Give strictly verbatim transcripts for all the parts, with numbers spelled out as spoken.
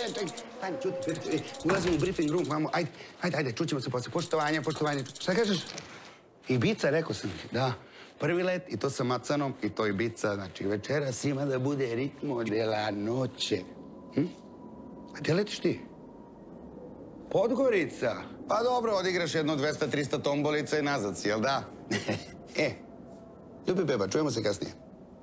čekaj, Tanja, čuti, čuti, ulazim u briefing room, vamo, ajde, ajde, ajde, čućemo se posle, poštovanje, poštovanje, šta kažeš? Ibica, rekao sam ti, da, prvi let i to sa Macanom i to Ibica, znači večeras ima da bude ritmo dela noće. Hm? A gde letiš ti? Podgorica? Pa dobro, odigraš jedno dvesta trista tombolica i nazad si, jel da? E, ljubi beba, čujemo se kasnije.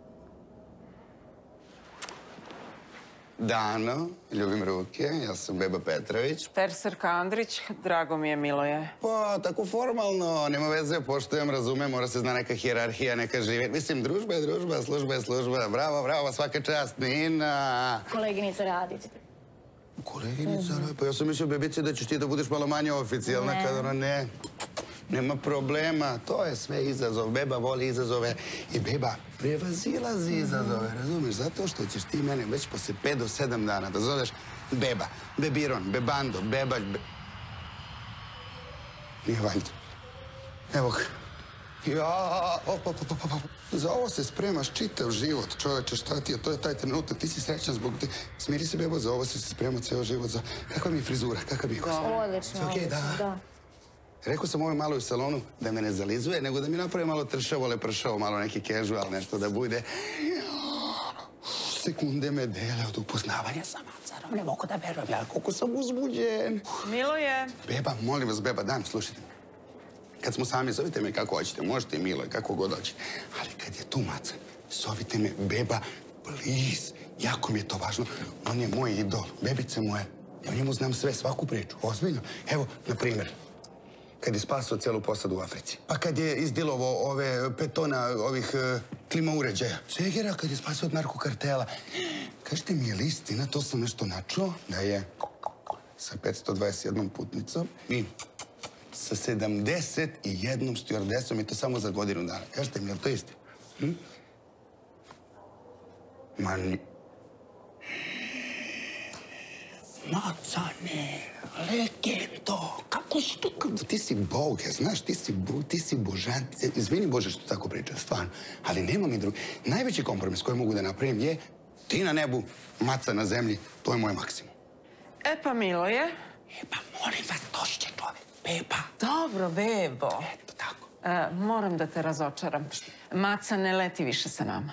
Dano, ljubim ruke, ja sam Beba Petrović. Terserka Andrić, drago mi je, Miloje. Pa, tako formalno, nema veze, poštujem, razumem, mora se zna neka hijerarhija, neka živjeti. Mislim, družba je družba, služba je služba, bravo, bravo, svaka čast, Nina. Koleginica Radić. Koleginica Radić? Pa ja sam mislio, bebice, da ćeš ti da budeš malo manje oficijalna, kada ona ne... Nema problema, to je sve izazov. Beba voli izazove i Beba prevazilazi izazove, razumiješ? Zato što ćeš ti mene već posle pet do sedam dana da zoveš Beba, Bebiron, Bebando, Bebalj, Be... Nije valjda. Evo ga. Ja, op, op, op, op, op. Za ovo se spremaš čitav život, čoveče, šta ti je? To je taj trenutak, ti si srećan zbog te... Smiri se, Bebo, za ovo si se spremao ceo život, za... Kakva mi je frizura, kakav mi je kost? Odlično, odlično, da. Rekao sam ovoj maloj salonu da me ne zalizuje, nego da mi napravi malo tršavo, lepršavo, malo neki casual, nešto da bude. Sekunde me dele od upoznavanja sa Macarom. Ne mogu da verujem, ja koliko sam uzbuđen. Miloje. Beba, molim vas, Beba, dan, slušajte. Kad smo sami, zovite me kako hoćete, možete i Miloje, kako god hoćete. Ali kad je tu Macan, zovite me Beba, please. Jako mi je to važno. On je moj idol, bebice moje. Ja o njemu znam sve, svaku priču, ozbiljno. Evo, na primjer. Kad je spasao celu posadu u Africi. Pa kad je izdilovo ove petona ovih klima uređaja. Cegera kad je spasao od narkokartela. Kažite mi, je li istina, to sam nešto načuo, da je sa petsto dvadeset jednom putnicom i sa sedamdeset jednom stjuardesom i to samo za godinu dana. Kažite mi, je li to istina? Hm? Ma ni... Macane, legendo, kako si to... Ti si Bog, znaš, ti si, ti si božan. Izvini Bože što tako pričam, stvarno. Ali nema mi drugi. Najveći kompromis koji mogu da napravim je ti na nebu, Maca na zemlji. To je moj maksimum. E pa, Miloje. E pa, molim vas, došće čovek. Beba. Dobro, Bebo. Eto, tako. E, moram da te razočaram. Maca ne leti više sa nama.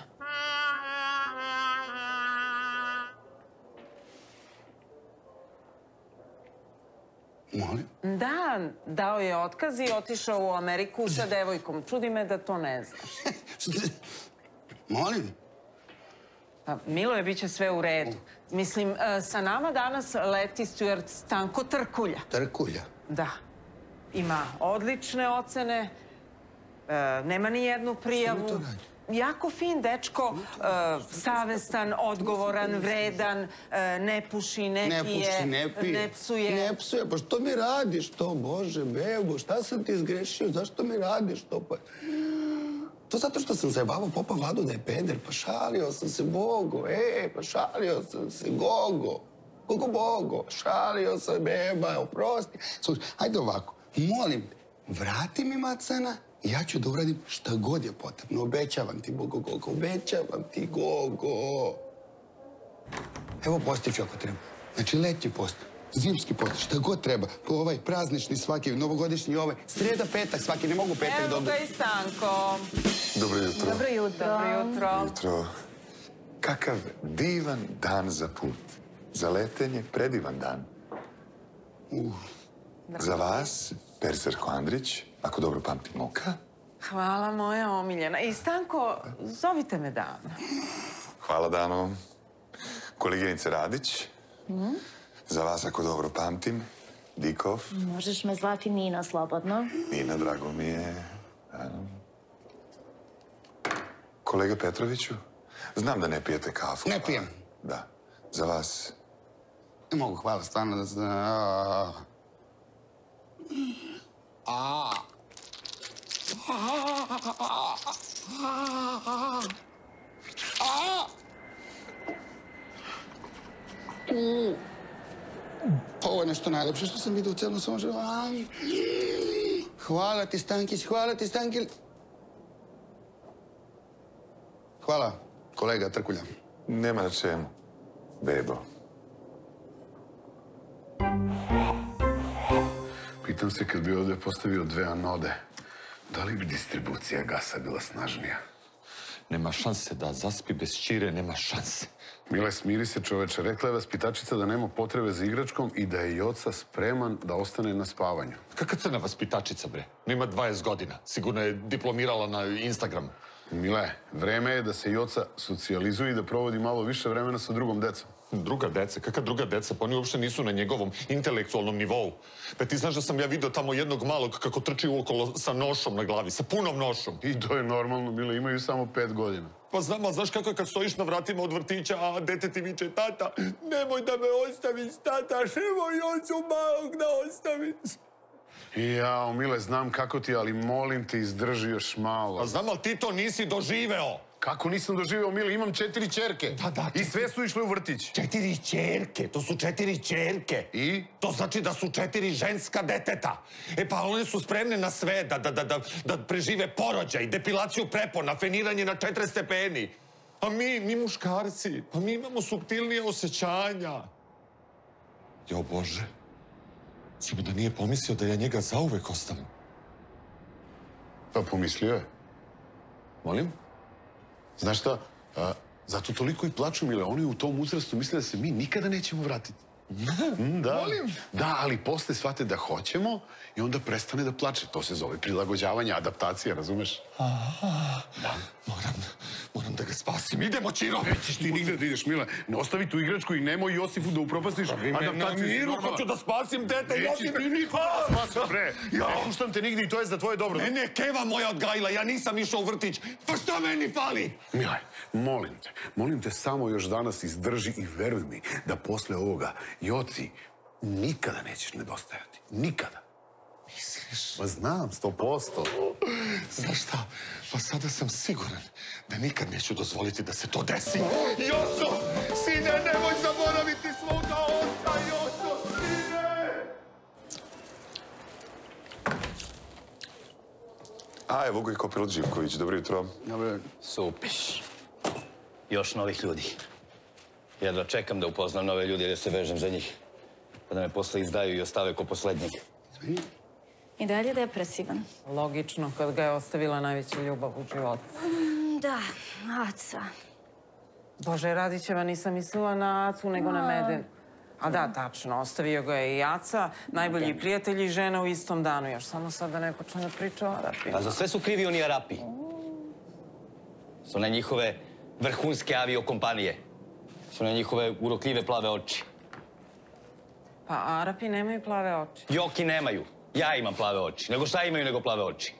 Molim? Da, dao je otkaz i otišao u Ameriku sa devojkom. Čudi me da to ne znaš. Molim? Pa, Miloje, bit će sve u redu. Mislim, sa nama danas leti stjuard Stanko Trkulja. Trkulja? Da. Ima odlične ocene, nema ni jednu prijavu. Jako fin dečko, savestan, odgovoran, vredan, ne puši, ne pije, ne puši, ne pije, ne psuje. Ne psuje, pa što mi radiš to, Bože, Bebo, šta sam ti izgrešio, zašto mi radiš to, pa... To zato što sam zajebavao popa Vladu da je peder, pa šalio sam se, Bogo, e, pa šalio sam se, Gogo, Gogo, Bogo, šalio sam, Beba, oprosti. Slušaj, ajde ovako, molim te, vrati mi Macana, i ja ću da uradim šta god je potrebno. Obećavam ti, Bogo, Gogo, obećavam ti, Gogo. Evo postiću ako treba. Znači, letnji post, zimski post, šta god treba. Ovaj praznični svaki, novogodišnji ovaj, sreda, petak svaki, ne mogu petak da... Evo ga i Stanko. Dobro jutro. Dobro jutro. Dobro jutro. Jutro. Kakav divan dan za put. Za letenje predivan dan. Uh. Za vas, Terserko Andrić, ako dobro pamtim Moka. Hvala, moja omiljena. I Stanko, zovite me Dano. Hvala, Dano. Koleginice Radić. Za vas, ako dobro pamtim, Dikov. Možeš me zvati Nina, slobodno. Nina, drago mi je. Kolega Petroviću, znam da ne pijete kafu. Ne pijem. Da. Za vas... Ne mogu, hvala, stvarno da se... A... A... Ovo je nešto najlepše što sam vidio u celom svom životu. Hvala ti, Stankić, hvala ti, Stankić. Hvala, kolega Trkulja. Nema na čemu, Bebo. Pitam se kad bi ovde postavio dve anode, da li bi distribucija gasa bila snažnija? Nema šanse da zaspi bez ćire, nema šanse. Mile, smiri se čoveče. Rekla je vaspitačica da nema potrebe za igračkom i da je Joca spreman da ostane na spavanju. Kakva crna vaspitačica, bre? Ima dvadeset godina. Sigurno je diplomirala na Instagramu. Mile, vreme je da se Joca socijalizuje i da provodi malo više vremena sa drugom decom. Druga deca? Kakva druga deca? Pa oni uopšte nisu na njegovom intelektualnom nivou. Pa ti znaš da sam ja vidio tamo jednog malog kako trči uokolo sa nošom na glavi, sa punom nošom. I to je normalno, Mile, imaju samo pet godina. Pa znam, ali znaš kako je kad stojiš na vratima od vrtića, a dete ti viče, tata, nemoj da me ostaviš, tata, nemoj Jocu malog da ostaviš. Jao, Mile, znam kako ti, ali molim te, izdrži još malo. Pa znam, ali ti to nisi doživeo. Kako nisam doživeo, Mile? Imam četiri ćerke. Da, da. I sve su išle u vrtić. Četiri ćerke, to su četiri ćerke. I? To znači da su četiri ženska deteta. E pa one su spremne na sve, da, da, da, da, da prežive porođaj, depilaciju prepona, feniranje na četrdeset stepeni. A mi, mi muškarci, pa mi imamo suptilnije osjećanja. Jo Bože, samo da nije pomislio da ja njega zauvek ostavim. Pa pomislio je. Molim? Znaš šta, a, zato toliko i plaču, Mile. Oni u tom uzrastu misle da se mi nikada nećemo vratiti. Mm, da. Molim? Da, ali posle shvate da hoćemo i onda prestane da plače. To se zove prilagođavanje, adaptacija, razumeš? Aha, da. Moram, moram da ga spasim. Idemo, Ćiro! Nećeš ti nigde da ideš, Mile. Ostavi tu igračku i nemoj Josifu da upropastiš adaptaciju. Na miru, hoću da spasim dete, Nećeš Josife! ti niko da spasi, bre. Ne puštam te nigde i to je za tvoje dobro. Ne, ne, keva moja odgajila, ja nisam išao u vrtić. Pa šta meni fali? Mile, molim te, molim te samo još danas izdrži i veruj mi da posle ovoga Joci nikada nećeš nedostajati. Nikada. Misliš? Pa znam, sto posto. Znaš šta? Pa sada sam siguran da nikad neću dozvoliti da se to desi. Joco! Sine, nemoj zaboraviti svoga oca, Joco! Sine! A, evo ga i kopilot Živković. Dobro jutro. Dobre. Super. Još novih ljudi. Jedva čekam da upoznam nove ljude i da se vežem za njih. Pa da me posle izdaju i ostave ko poslednjeg. I dalje depresivan. Logično, kad ga je ostavila najveća ljubav u životu. Da, Aca. Bože, Radićeva, nisam mislila na Acu, nego na Meden. A da, tačno, ostavio ga je i Aca, najbolji prijatelji i žena u istom danu. Još samo sad da ne počne da priča o Arapi. A za sve su krivi oni Arapi. Su na njihove vrhunske aviokompanije. Su na njihove urokljive plave oči. Pa Arapi nemaju plave oči. Joki nemaju. Ja imam plave oči. Nego šta imaju nego plave oči?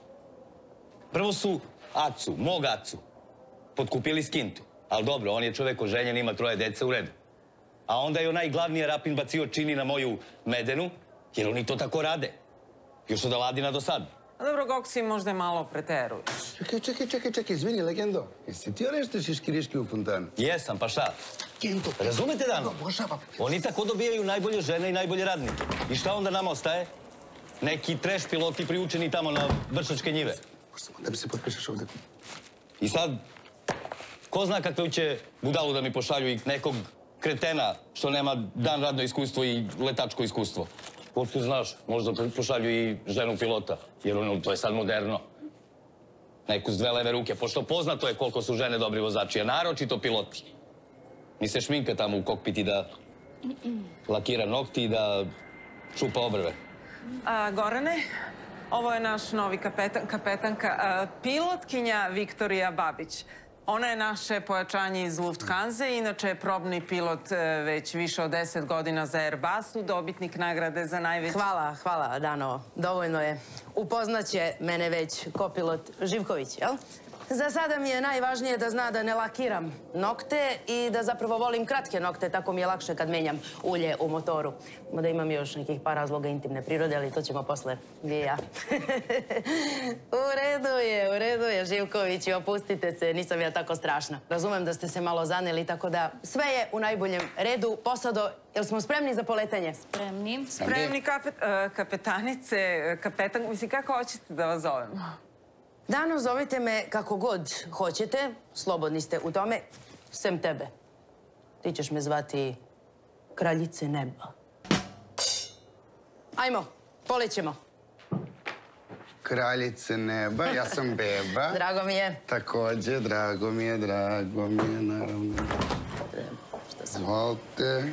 Prvo su Acu, mog Acu, potkupili skintu. Ali dobro, on je čovek oženjen, ima troje dece u redu. A onda je onaj glavni Arapin bacio čini na moju Medenu, jer oni to tako rade. Još od Aladina do sad. A dobro, Goksi možda je malo preteruješ. Čekaj, čekaj, čekaj, čekaj, izvini, legendo. Jesi ti nešto šiškiriški u fontanu? Jesam, pa šta? Kento. Razumete, Dano? Obožavam. Oni tako dobijaju najbolje žene i najbolje radnike. I šta onda nama ostaje? Neki treš piloti priučeni tamo na Vršačke njive. Samo da mi se potpišeš ovde. I sad, ko zna kakve će budalu da mi pošalju i nekog kretena što nema dan radno iskustvo i letačko iskustvo. Ko tu znaš, možda pošalju i ženu pilota, jer ono, to je sad moderno. Neku s dve leve ruke, pošto poznato je koliko su žene dobri vozači, a naročito piloti. Mi se šminka tamo u kokpiti da lakira nokti i da čupa obrve. A, Gorane, ovo je naš novi kapetan, kapetanka, a, pilotkinja Viktorija Babić. Ona je naše pojačanje iz Lufthansa, inače je probni pilot e, već više od deset godina za Airbusu, dobitnik nagrade za najveći... Hvala, hvala, Dano. Dovoljno je. Upoznaće mene već kopilot Živković, jel? Za sada mi je najvažnije da zna da ne lakiram nokte i da zapravo volim kratke nokte, tako mi je lakše kad menjam ulje u motoru. Mada imam još nekih par razloga intimne prirode, ali to ćemo posle vi i ja. U redu je, u redu je, Živković, opustite se, nisam ja tako strašna. Razumem da ste se malo zaneli, tako da sve je u najboljem redu. Posado, jel smo spremni za poletanje? Spremni. Spremni kapet, e, kapetanice, kapetan, mislim, kako hoćete da vas zovemo? Dano, zovite me kako god hoćete, slobodni ste u tome, sem tebe. Ti ćeš me zvati Kraljice neba. Ajmo, Polećemo. Kraljice neba, ja sam Beba. Drago mi je. Takođe, drago mi je, drago mi je, naravno. Izvolite.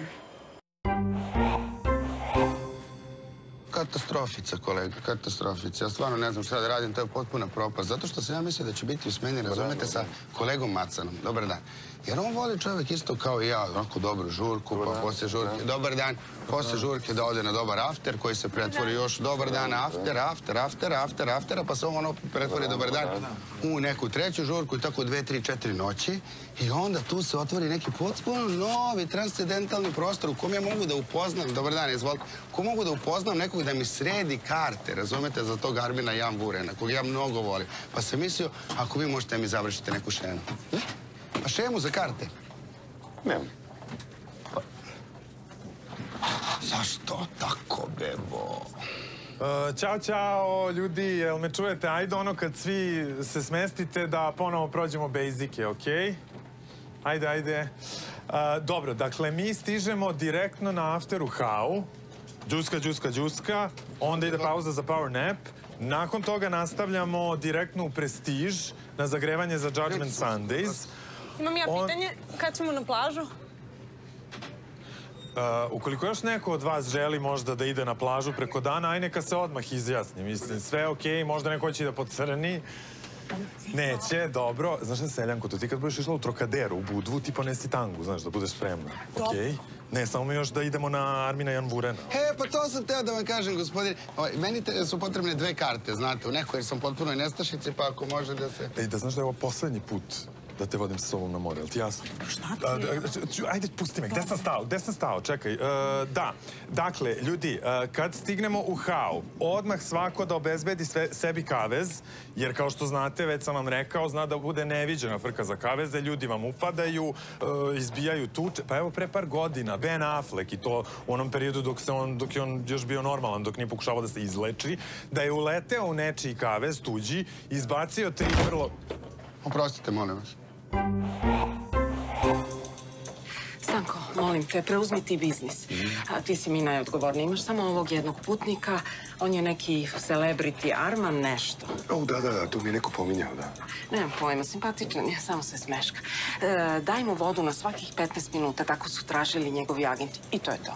Katastrofica, kolega, katastrofica. Ja stvarno ne znam šta da radim, to je potpuna propast. Zato što sam ja mislio da će biti u smeni, razumete, sa kolegom Macanom. Dobar dan. Jer on voli čovjek isto kao i ja, onako dobru žurku, pa posle žurke, dobar dan, posle žurke da ode na dobar after, koji se pretvori još dobar dan, after, after, after, after, aftera, pa se on ono pretvori dobar dan u neku treću žurku i tako dve, tri, četiri noći. I onda tu se otvori neki potpuno novi transcendentalni prostor u kom ja mogu da upoznam, dobar dan, izvolite, u kom mogu da upoznam nekog da mi sredi karte, razumete, za tog Armina Jan Vurena, kog ja mnogo volim. Pa sam mislio, ako vi možete mi završiti neku šemu. Pa šemu za karte? Nemam. Zašto tako, Bebo? Ćao, čao, ljudi, jel me čujete? Ajde ono kad svi se smestite da ponovo prođemo basice, okej? Ajde, ajde. Dobro, dakle, mi stižemo direktno na afteru Hau. Džuska, džuska, džuska. Onda ide pauza za power nap. Nakon toga nastavljamo direktno u Prestiž na zagrevanje za Judgment Sundays. Imam ja pitanje, kad ćemo na plažu? Ukoliko još neko od vas želi možda da ide na plažu preko dana, aj neka se odmah izjasni. Mislim, sve je okej, možda neko hoće da pocrni. Neće, dobro. Znaš šta, Seljanko, to ti kad budeš išla u Trokaderu, u Budvu, ti ponesi tangu, znaš, da budeš spremna. Okej? Ne, samo mi još da idemo na Armina Jan Vurena. E, pa to sam teo da vam kažem, gospodine. Meni su potrebne dve karte, znate, u nekoj jer sam potpuno i nestašici, pa ako može da se... Ej, da znaš da je ovo poslednji put da te vodim sa sobom na more, je li ti jasno? Šta ti je? Ajde, pusti me, gde sam stao? Gde sam stao? Čekaj. Da, dakle, ljudi, kad stignemo u Hau, odmah svako da obezbedi sebi kavez, jer kao što znate, već sam vam rekao, zna da bude neviđena frka za kaveze, ljudi vam upadaju, izbijaju tuče. Pa evo, pre par godina, Ben Affleck, i to u onom periodu dok je on još bio normalan, dok nije pokušavao da se izleči, da je uleteo u nečiji kavez, tuđi, izbacio tri vrlo... Oprostite, molim vas. Stanko, molim te, preuzmi ti biznis. Ti si mi najodgovorniji. Imaš samo ovog jednog putnika. On je neki celebrity Arman nešto. O, da, da, da, to mi je neko pominjao, da. Nemam pojma, simpatičan je, samo se smeška. Daj mu vodu na svakih petnaest minuta, tako su tražili njegovi agenti. I to je to.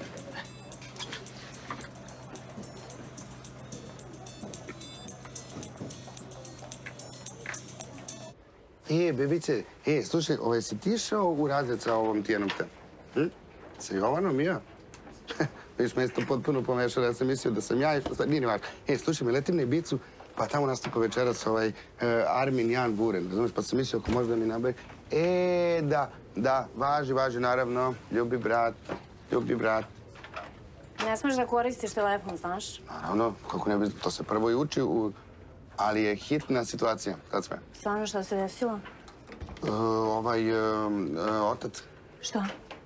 E, bebice, e, slušaj, ovaj, si ti išao u razred sa ovom Tijanom te? Hm? Sa Jovanom i ja? Viš, me to potpuno pomešalo, ja sam mislio da sam ja išao, sad nije ni važno. E, slušaj, me letim na Ibicu, pa tamo nastupa večeras ovaj Armin Jan Vuren, razumiješ, pa sam mislio ako možda mi nabavi. E, da, da, važi, važi, naravno, ljubi brat, ljubi brat. Ne smeš da koristiš telefon, znaš? Naravno, kako ne bi, to se prvo i uči u... Ali je hitna situacija, sad sve. Stvarno, šta se desilo? Ovaj, otac. Šta?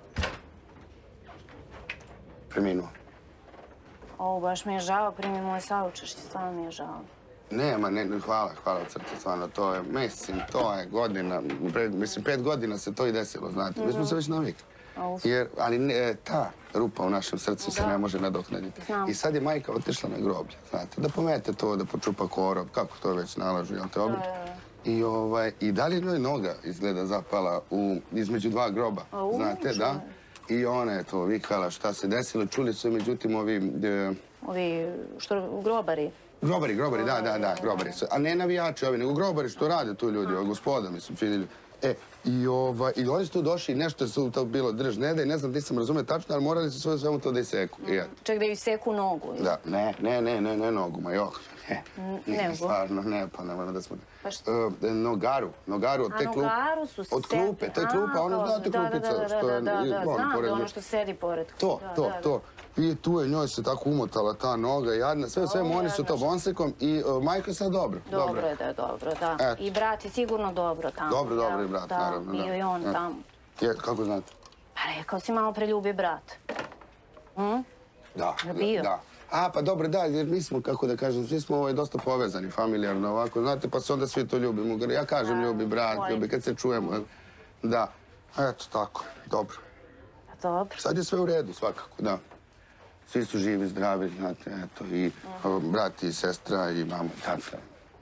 Preminuo. O, baš mi je žao, primi moj saučešće, stvarno mi je žao. Nema, ne, hvala, hvala od srca, stvarno, to je, mislim, to je godina, mislim, pet godina se to i desilo, znate, mi smo se već navikli. Jer, ali ta rupa u našem srcu se ne može nadoknaditi. I sad je majka otišla na groblje, znate, da pomete to, da počupa korov, kako to već nalažu, jel te obič? I, ovaj, i da li njoj noga izgleda zapala između dva groba, znate, da? I ona je to vikala šta se desilo, čuli su međutim ovi... Ovi, što, grobari? Grobari, grobari, da, da, da, grobari. A ne navijači ovi, nego grobari što rade tu ljudi, gospoda, mislim, fini ljudi. E, i oni su tu došli i nešto su to bilo drž, ne da i ne znam ti sam razume tačno, ali morali su svoje svemu to da iseku. Ček da ju seku nogu? Da, ne, ne, ne, ne, ne nogu, ma jok. Nego? Stvarno, ne, pa ne moram da smo... Nogaru, nogaru od te klupe. A nogaru su sekli? Od klupe, to je klupa, ono znate klupica. Da, da, da, da, da, znam, ono što sedi pored. To, to, to. I tu je njoj se tako umotala ta noga, jadna, sve, sve, oni su to bonsekom i majka sad dobro. Dobro je da je dobro, da. I brat je sigurno dobro tamo. Dobro, dobro je brat, naravno. Da, bio i on tamo. Kako znate? Pa rekao si malo preljubi brat. Da, da. A, pa dobro, da, jer mi smo, kako da kažem, svi smo dosta povezani, familijarno ovako, znate, pa se onda svi to ljubimo. Ja kažem ljubi brat, ljubi, kad se čujemo, da. Eto, tako, dobro. Dobro. Sad je sve u redu, svakako, da. Svi su živi, zdravi, znate, eto, i brat i sestra i mama i tata.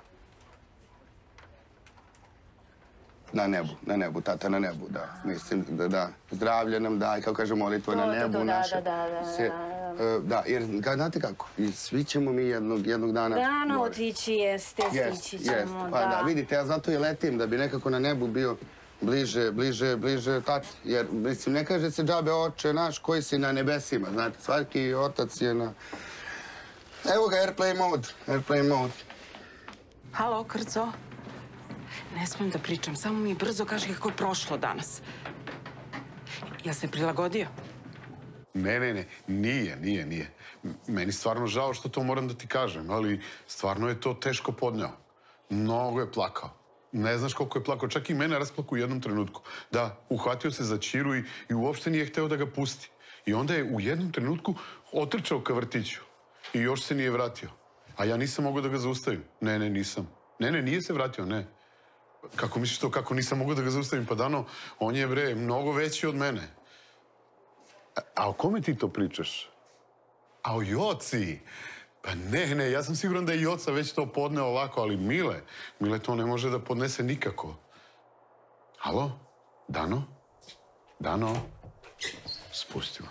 Na nebu, na nebu, tata na nebu, da. Mislim da, da, zdravlje nam daj, kako kaže molitva na nebu naše. Da, da, da, da. Jer, znate kako, i svi ćemo mi jednog, jednog dana... Dana otići jeste, stići ćemo, da. Pa da, vidite, ja zato i letim, da bi nekako na nebu bio bliže, bliže, bliže tati. Jer, mislim, ne kaže se džabe oče naš koji si na nebesima, znate, svaki otac je na... Evo ga, airplane mode, airplane mode. Halo, Krco. Ne smijem da pričam, samo mi brzo kaži kako je prošlo danas. Ja se prilagodio? Ne, ne, ne, nije, nije, nije. Meni stvarno žao što to moram da ti kažem, ali stvarno je to teško podneo. Mnogo je plakao. Ne znaš koliko je plakao, čak i mene rasplakao u jednom trenutku. Da, uhvatio se za Čiru i, i uopšte nije hteo da ga pusti. I onda je u jednom trenutku otrčao ka vrtiću. I još se nije vratio. A ja nisam mogao da ga zaustavim. Ne, ne, nisam. Ne, ne, nije se vratio, ne. Kako misliš to, kako nisam mogao da ga zaustavim? Pa Dano, on je, bre, mnogo veći od mene. A, a o kome ti to pričaš? A o Joci? Pa ne, ne, ja sam siguran da je Joca već to podneo ovako, ali Mile, Mile to ne može da podnese nikako. Alo? Dano? Dano? Spustimo.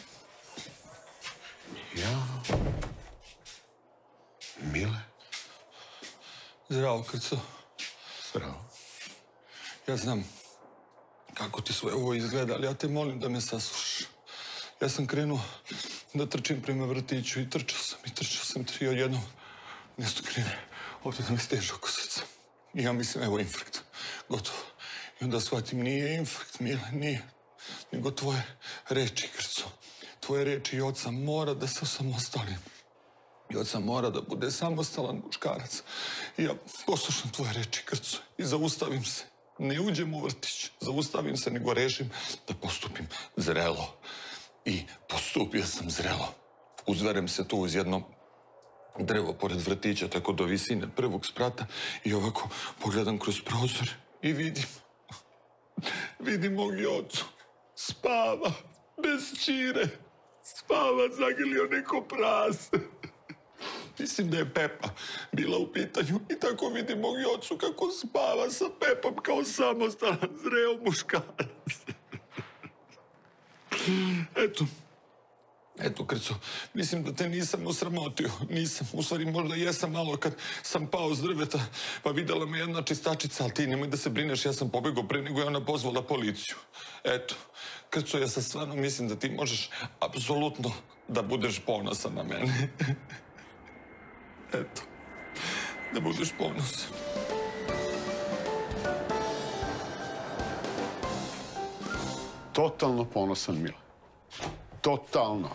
Ja? Mile? Zdravo, Krco. Zdravo. Ja znam kako ti sve ovo izgleda, ali ja te molim da me saslušaš. Ja sam krenuo da trčim prema vrtiću i trčao sam i trčao sam tri odjednom. Nešto krene. Ovdje da me steže oko srca. I ja mislim, evo, infarkt. Gotovo. I onda shvatim, nije infarkt, Mile, nije. Nego tvoje reči, Krco. Tvoje reči i oca mora da se osamostali. I oca mora da bude samostalan muškarac. I ja poslušam tvoje reči, Krco, i zaustavim se. Ne uđem u vrtić, zaustavim se, nego rešim da postupim zrelo. I postupio sam zrelo. Uzverem se tu uz jedno drvo pored vrtića, tako do visine prvog sprata, i ovako pogledam kroz prozor i vidim, vidim mog Jocu. Spava, bez Čire. Spava, zagrlio neko prase. Mislim da je Pepa bila u pitanju i tako vidim mog Jocu kako spava sa Pepom kao samostalan, zreo muškarac. Eto, eto, Krco, mislim da te nisam osramotio, nisam, u stvari možda jesam malo kad sam pao s drveta, pa videla me jedna čistačica, ali ti nemoj da se brineš, ja sam pobegao pre nego je ona pozvala policiju. Eto, Krco, ja sad stvarno mislim da ti možeš apsolutno da budeš ponosan na mene. Eto, da budeš ponosan. Totalno ponosan, Mile. Totalno.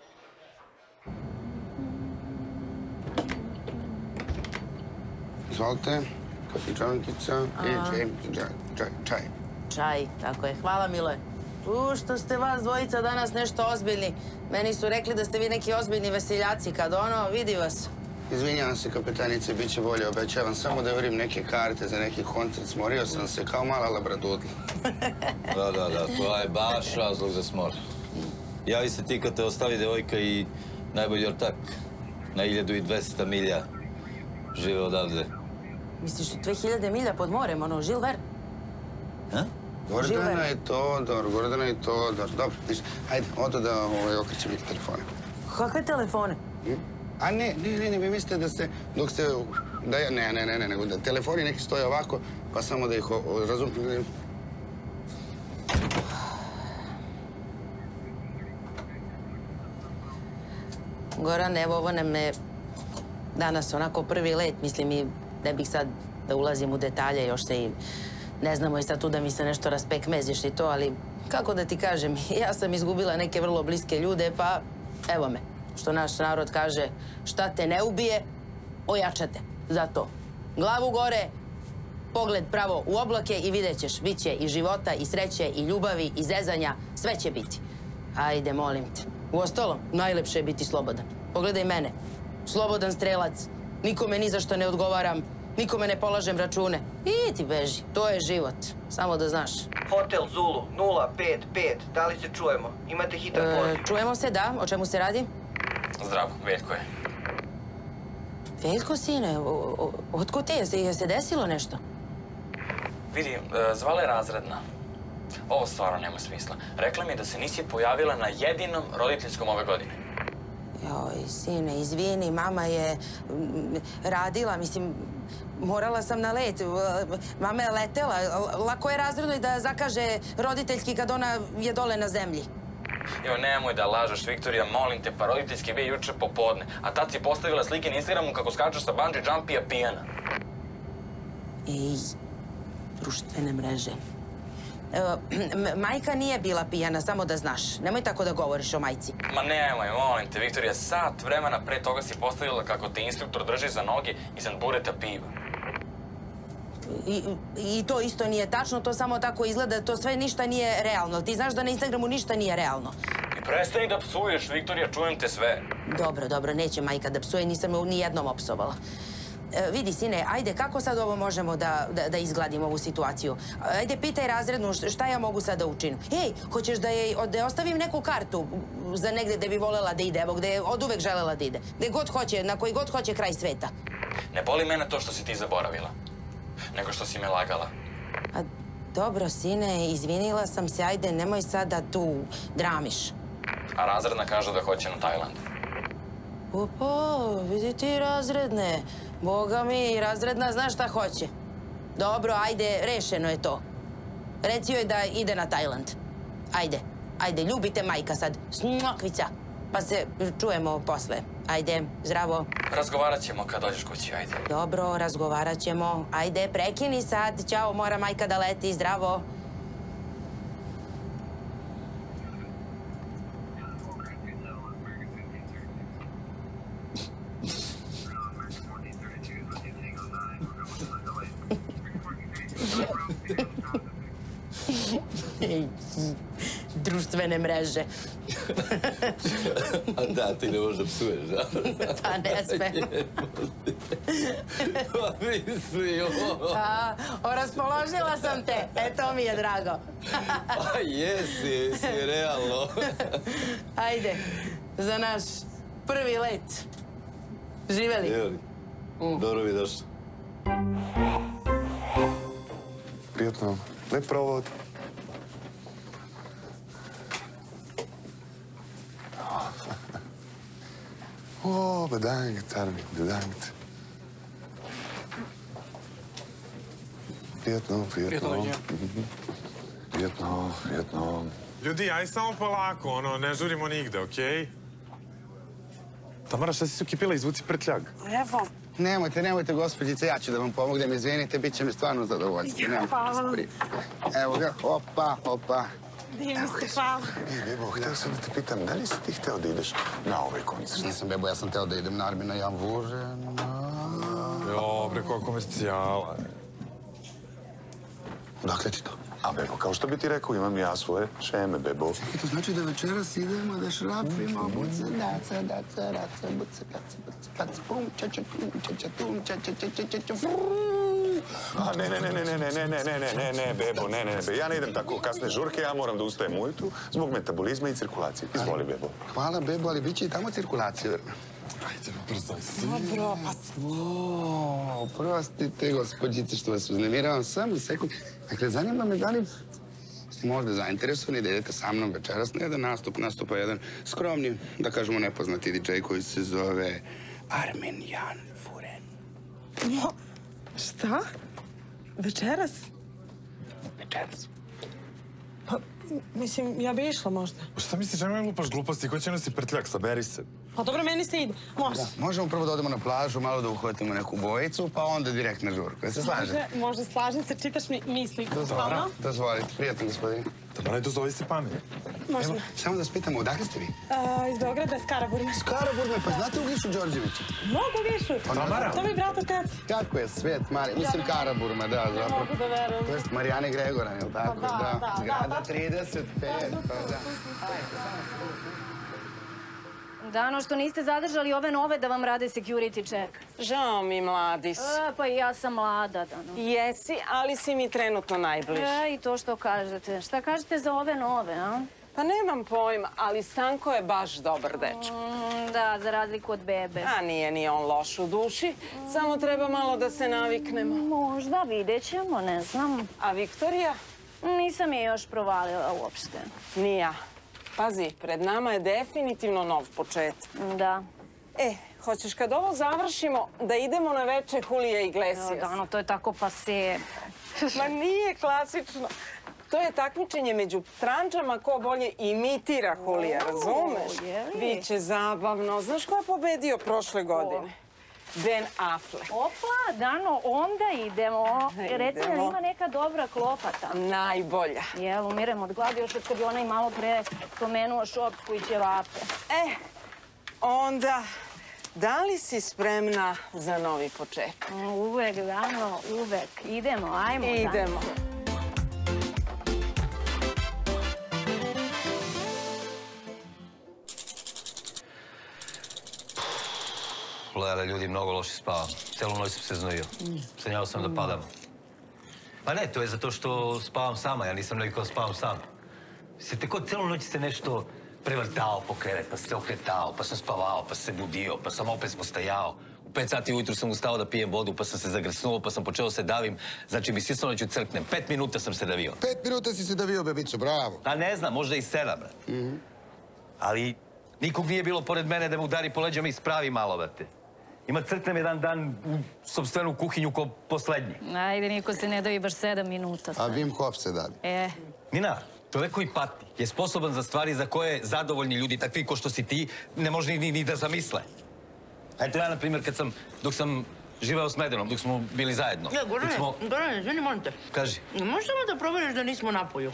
Izvolite, kafičankica i čaj, čaj, čaj. Čaj, tako je. Hvala, Mile. U, što ste vas dvojica danas nešto ozbiljni. Meni su rekli da ste vi neki ozbiljni veseljaci, kad ono, vidi vas. Izvinjavam se, kapetanice, bit će bolje, obećavam. Samo da urim neke karte za neki koncert. Smorio sam se kao mala labradudla. Da, da, da, to je baš razlog za smor. Javi se ti kad te ostavi devojka i najbolji ortak na hiljadu i dvesta milja žive odavde. Misliš dve hiljade milja pod morem, ono, Žil Vern? Ha? Gordana i Todor, Gordana i Todor. Dobro, ništa. Hajde, odo da okrećem neki telefone. Kakve telefone? A ne, ne, ne, ne, vi mislite da ste, dok ste, da ja, ne, ne, ne, ne, nego da telefoni neki stoje ovako, pa samo da ih razumim. Goran, evo, ovo nam je danas onako prvi let, mislim, i ne bih sad da ulazim u detalje, još se i ne znamo i sad tu da mi se nešto raspekmeziš i to, ali kako da ti kažem, ja sam izgubila neke vrlo bliske ljude, pa evo me, što naš narod kaže, šta te ne ubije, ojačate za to. Glavu gore, pogled pravo u oblake i vidjet ćeš, bit će i života, i sreće, i ljubavi, i zezanja, sve će biti. Ajde, molim te. Uostalom, najlepše je biti slobodan. Pogledaj mene. Slobodan strelac. Nikome ni za što ne odgovaram. Nikome ne polažem račune. I ti beži. To je život. Samo da znaš. Hotel Zulu, nula pet pet. Da li se čujemo? Imate hitan poziv? Čujemo se, da. O čemu se radi? Zdravo, Veljko je. Veljko, sine, otkud ti? Je se desilo nešto? Vidi, zvala je razredna. Ovo stvarno nema smisla. Rekla mi je da se nisi pojavila na jedinom roditeljskom ove godine. Joj, sine, izvini, mama je radila, mislim, morala sam na let. Mama je letela. Lako je razrednoj da zakaže roditeljski kad ona je dole na zemlji. Joj, nemoj da lažeš, Viktorija, molim te, pa roditeljski bio juče popodne. A tad si postavila slike na Instagramu kako skačeš sa bungee jumpija pijana. Ej, društvene mreže. Majka nije bila pijana, samo da znaš. Nemoj tako da govoriš o majci. Ma nemoj, molim te, Viktorija, sat vremena pre toga si postavila kako te instruktor drži za noge iznad bureta piva. I to isto nije tačno, to samo tako izgleda, to sve ništa nije realno. Ti znaš da na Instagramu ništa nije realno. I prestani da psuješ, Viktorija, čujem te sve. Dobro, dobro, neće majka da psuje, nisam je ni jednom opsovala. Vidi, sine, ajde, kako sad ovo možemo da izgladimo ovu situaciju? Ajde, pitaj razrednu šta ja mogu sad da učinim. Ej, hoćeš da je ostavim neku kartu za negde gde bi volela da ide, evo, gde je od uvek želela da ide. Gde god hoće, na koji god hoće kraj sveta. Ne boli mene to što si ti zaboravila, nego što si me lagala. A dobro, sine, izvinila sam se, ajde, nemoj sad da tu dramiš. A razredna kaže da hoće na Tajland. Opa, vidi ti razredne. Boga mi, razredna zna šta hoće. Dobro, ajde, rešeno je to. Reci joj da ide na Tajland. Ajde, ajde, ljubite majka sad. Smokvica. Pa se čujemo posle. Ajde, zdravo. Razgovarat ćemo kad dođeš kući, ajde. Dobro, razgovarat ćemo. Ajde, prekini sad. Ćao, mora majka da leti. Zdravo. Društvene mreže. A da, ti ne možeš da psuješ, da? Pa ne sme. Pa misli, ovo. Raspoložila sam te. E, to mi je drago. Pa jesi, jesi, realno. Ajde, za naš prvi let. Živeli? Živeli. Dobro mi došlo. Prijatno. Lep provod. O, bedankt, Armin, bedankt. Prijatno, prijatno. Prijatno, prijatno. Ljudi, aj samo polako, ono, ne žurimo nigde, okej? Tamara, šta si se ukipila? Izvuci prtljag. Evo. Nemojte, nemojte, gospođice, ja ću da vam pomognem, izvinite, bit će mi stvarno zadovoljstvo. Hvala. Evo ga, opa, opa. Divno ste, hvala. E, Bebo, htio sam da te pitam, da li si ti hteo da ideš na ovaj koncert? Nisam, Bebo, ja sam hteo da idem na Armina Jan Vužena. Jo, bre, koja komercijala. Dakle ti to? A, Bebo, kao što bi ti rekao, imam ja svoje šeme, Bebo. To znači da večeras idemo da šrapimo buce, daca, daca, raca, buce, daca, buce, daca, pum, čača, tum, čača, tum, čača, čača, čača, fruu. A, ne, ne, ne, ne, ne, ne, ne, ne, ne, ne, ne, Bebo, ne, ne, ne, ja ne idem tako u kasne žurke, ja moram da ustajem ujutru zbog metabolizma i cirkulacije. Izvoli, Bebo. Hvala, Bebo, ali bit će i tamo cirkulacija. Ajde, brzaj se. Dobro, pa si. O, prostite, gospođice, što vas uznemiravam samo sekund. Dakle, zanima me da li ste možda zainteresovani da idete sa mnom večeras na jedan nastup, nastupa jedan skromni, da kažemo nepoznati di džej koji se zove Armin Jan Vuren. No, šta? Večeras? Večeras. Pa, mislim, ja bi išla možda. Šta misliš, nemoj lupaš gluposti, ko će nosi prtljak, saberi se. Pa dobro, meni se ide. Može. Možemo prvo da odemo na plažu, malo da uhvatimo neku bojicu, pa onda direkt na žurku. Jel se slažete? Može, može, slažem se, čitaš mi misli. Dobro, dozvolite. Prijatno, gospodine. Tamara, dozovi se pamet. Može. Samo da vas pitamo, odakle ste vi? Iz Beograda, iz Karaburme. Iz Karaburme, pa znate u Gišu Đorđevića? Mogu Gišu. Tamara. To mi brat otac. Kako je svet, Mari? Mislim Karaburma, da, zapravo. Ne mogu da verujem. To jest Marijane Gregora, je li tako? Da, da, da. Zgrada trideset pet, pa da. Da, ono što niste zadržali ove nove da vam rade security check. Žao mi, mladis. E, pa i ja sam mlada, da, no. Jesi, ali si mi trenutno najbliži. E, i to što kažete. Šta kažete za ove nove, a? Pa nemam pojma, ali Stanko je baš dobar dečko. Da, za razliku od bebe. A nije ni on loš u duši, samo treba malo da se naviknemo. Možda, vidjet ćemo, ne znam. A Viktorija? Nisam je još provalila uopšte. Ni ja. Pazi, pred nama je definitivno nov početak. Da. E, hoćeš kad ovo završimo da idemo na veče Julija Iglesias? Da, no, to je tako pase. Ma nije klasično. To je takmičenje među trančama ko bolje imitira Julija, razumeš? Biće zabavno. Znaš ko je pobedio prošle godine? Ben Affleck. Opa, Dano, onda idemo. Recimo, ima neka dobra klopata. Najbolja. Jel, umirem od gladi, još od kad je onaj malo pre spomenuo šopsku i ćevape. E, onda, da li si spremna za novi početak? Uvek, Dano, uvek. Idemo, ajmo. Idemo. Lera, ljudi, mnogo loše spavam. Celu noć sam se znojio. Sanjao sam da padam. Pa ne, to je zato što spavam sama. Ja nisam navikao da spavam sam. Se tako celu noć se nešto prevrtao po krevet, pa se okretao, pa sam spavao, pa se budio, pa sam opet postajao. U pet sati ujutru sam ustao da pijem vodu, pa sam se zagrsnuo, pa sam počeo se davim. Znači, mi sisno noću crknem. Pet minuta sam se davio. Pet minuta si se davio, bebico, bravo. A ne znam, možda i sedam, brate. Ali nikog nije bilo pored mene da me udari po leđama i spravi malo, brate. Ima crknem jedan dan u sopstvenu kuhinju ko poslednji. Ajde, niko se ne davi baš sedam minuta. A Wim Hof se davi. E. Nina, čovek koji pati je sposoban za stvari za koje zadovoljni ljudi, takvi ko što si ti, ne može ni, ni da zamisle. Eto ja, na primjer, kad sam, dok sam živeo s Medenom, dok smo bili zajedno. Ja, Gorane, smo... Gorane, izvini, molim te. Kaži. Možeš samo da proveriš da nismo napolju?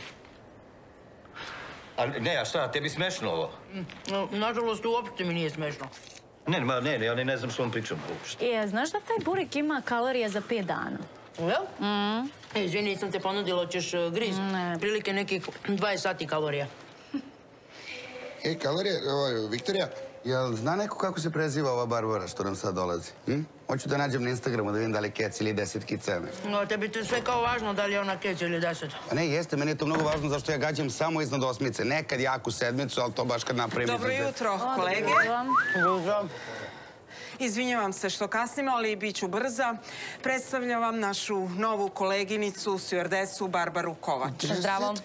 A ne, a šta, tebi smešno ovo? Nažalost, uopšte mi nije smešno. Ne, ma, ne, ne, ja ne znam što vam pričam uopšte. E, znaš da taj burek ima kalorija za pet dana? Jel? E, izvini, nisam te ponudila, hoćeš griz. Prilike nekih dvadeset sati kalorija. E, kalorije, Viktorija, jel zna neko kako se preziva ova Barbara što nam sad dolazi? Hoću da nađem na Instagramu da vidim da li je kec ili deset kicene. No, tebi to je sve kao važno da li je ona kec ili deset. Pa ne, jeste, meni je to mnogo važno zašto ja gađam samo iznad osmice. Nekad jaku sedmicu, ali to baš kad napravim... Dobro jutro, kolege. Dobro. Izvinjavam se što kasnimo, ali bit ću brza. Predstavljam vam našu novu koleginicu, stjuardesu Barbaru Kovač. Zdravo.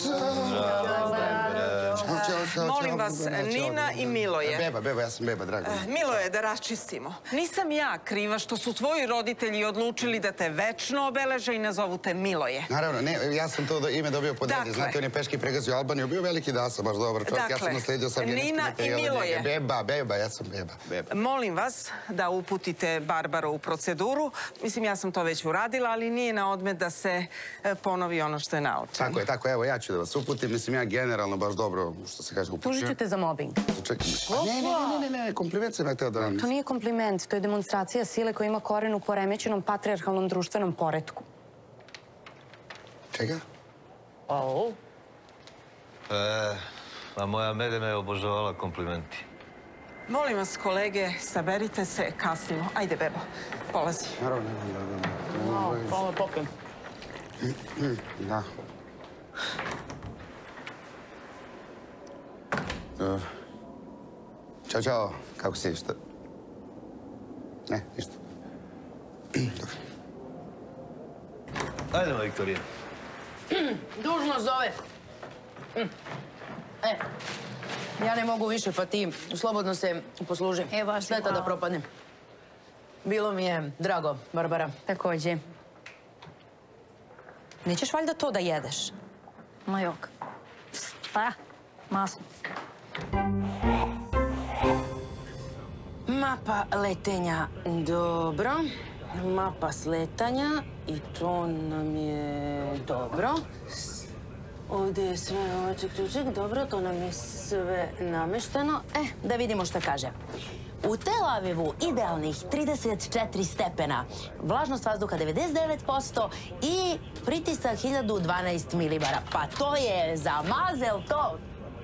Molim vas, Nina i Miloje. Beba, beba, ja sam beba, drago. Miloje, da raščistimo. Nisam ja kriva što su tvoji roditelji odlučili da te večno obeleže i nazovu te Miloje. Naravno, ne, ja sam to ime dobio po dedi. Znate, on je peški pregazio Albaniju, bio veliki dasa, baš dobar čovjek. Ja sam nasledio sam Nina i Miloje. Beba, beba, ja sam beba. Molim vas da uputite Barbaru u proceduru. Mislim, ja sam to već uradila, ali nije na odmet da se ponovi ono što je naučeno. Tako je, tako, evo, ja ću da vas uputim. Mislim, ja generalno baš dobro, što se kaže, upućujem. Tužit ću te za mobbing. Čekaj, ne, ne, ne, ne, kompliment sam ja htio da vam... To nije kompliment, to je demonstracija sile koja ima koren u poremećenom patrijarhalnom društvenom poretku. Čega? Au. E, a moja Medena je obožavala komplimenti. Molim vas, kolege, saberite se, kasnimo. Ajde, bebo, polazi. Naravno, naravno. Hvala, popijem. Da. Ćao, čao. Kako si? Šta? Ne, ništa. Dobro. Ajdemo, Viktorija. Dužnost zove. E, ja ne mogu više, pa ti slobodno se posluži. E, baš Šteta da propadnem. Bilo mi je drago, Barbara. Takođe. Nećeš valjda to da jedeš? Ma jok. Pa, masno. Mapa letenja, dobro. Mapa sletanja i to nam je dobro. Ovdje je sve, ček, ček, ček, dobro, to nam je sve namešteno. E, da vidimo šta kaže. U Tel Avivu idealnih trideset četiri stepena, vlažnost vazduha devedeset devet posto i pritisak hiljadu dvanaest milibara. Pa to je za mazel to.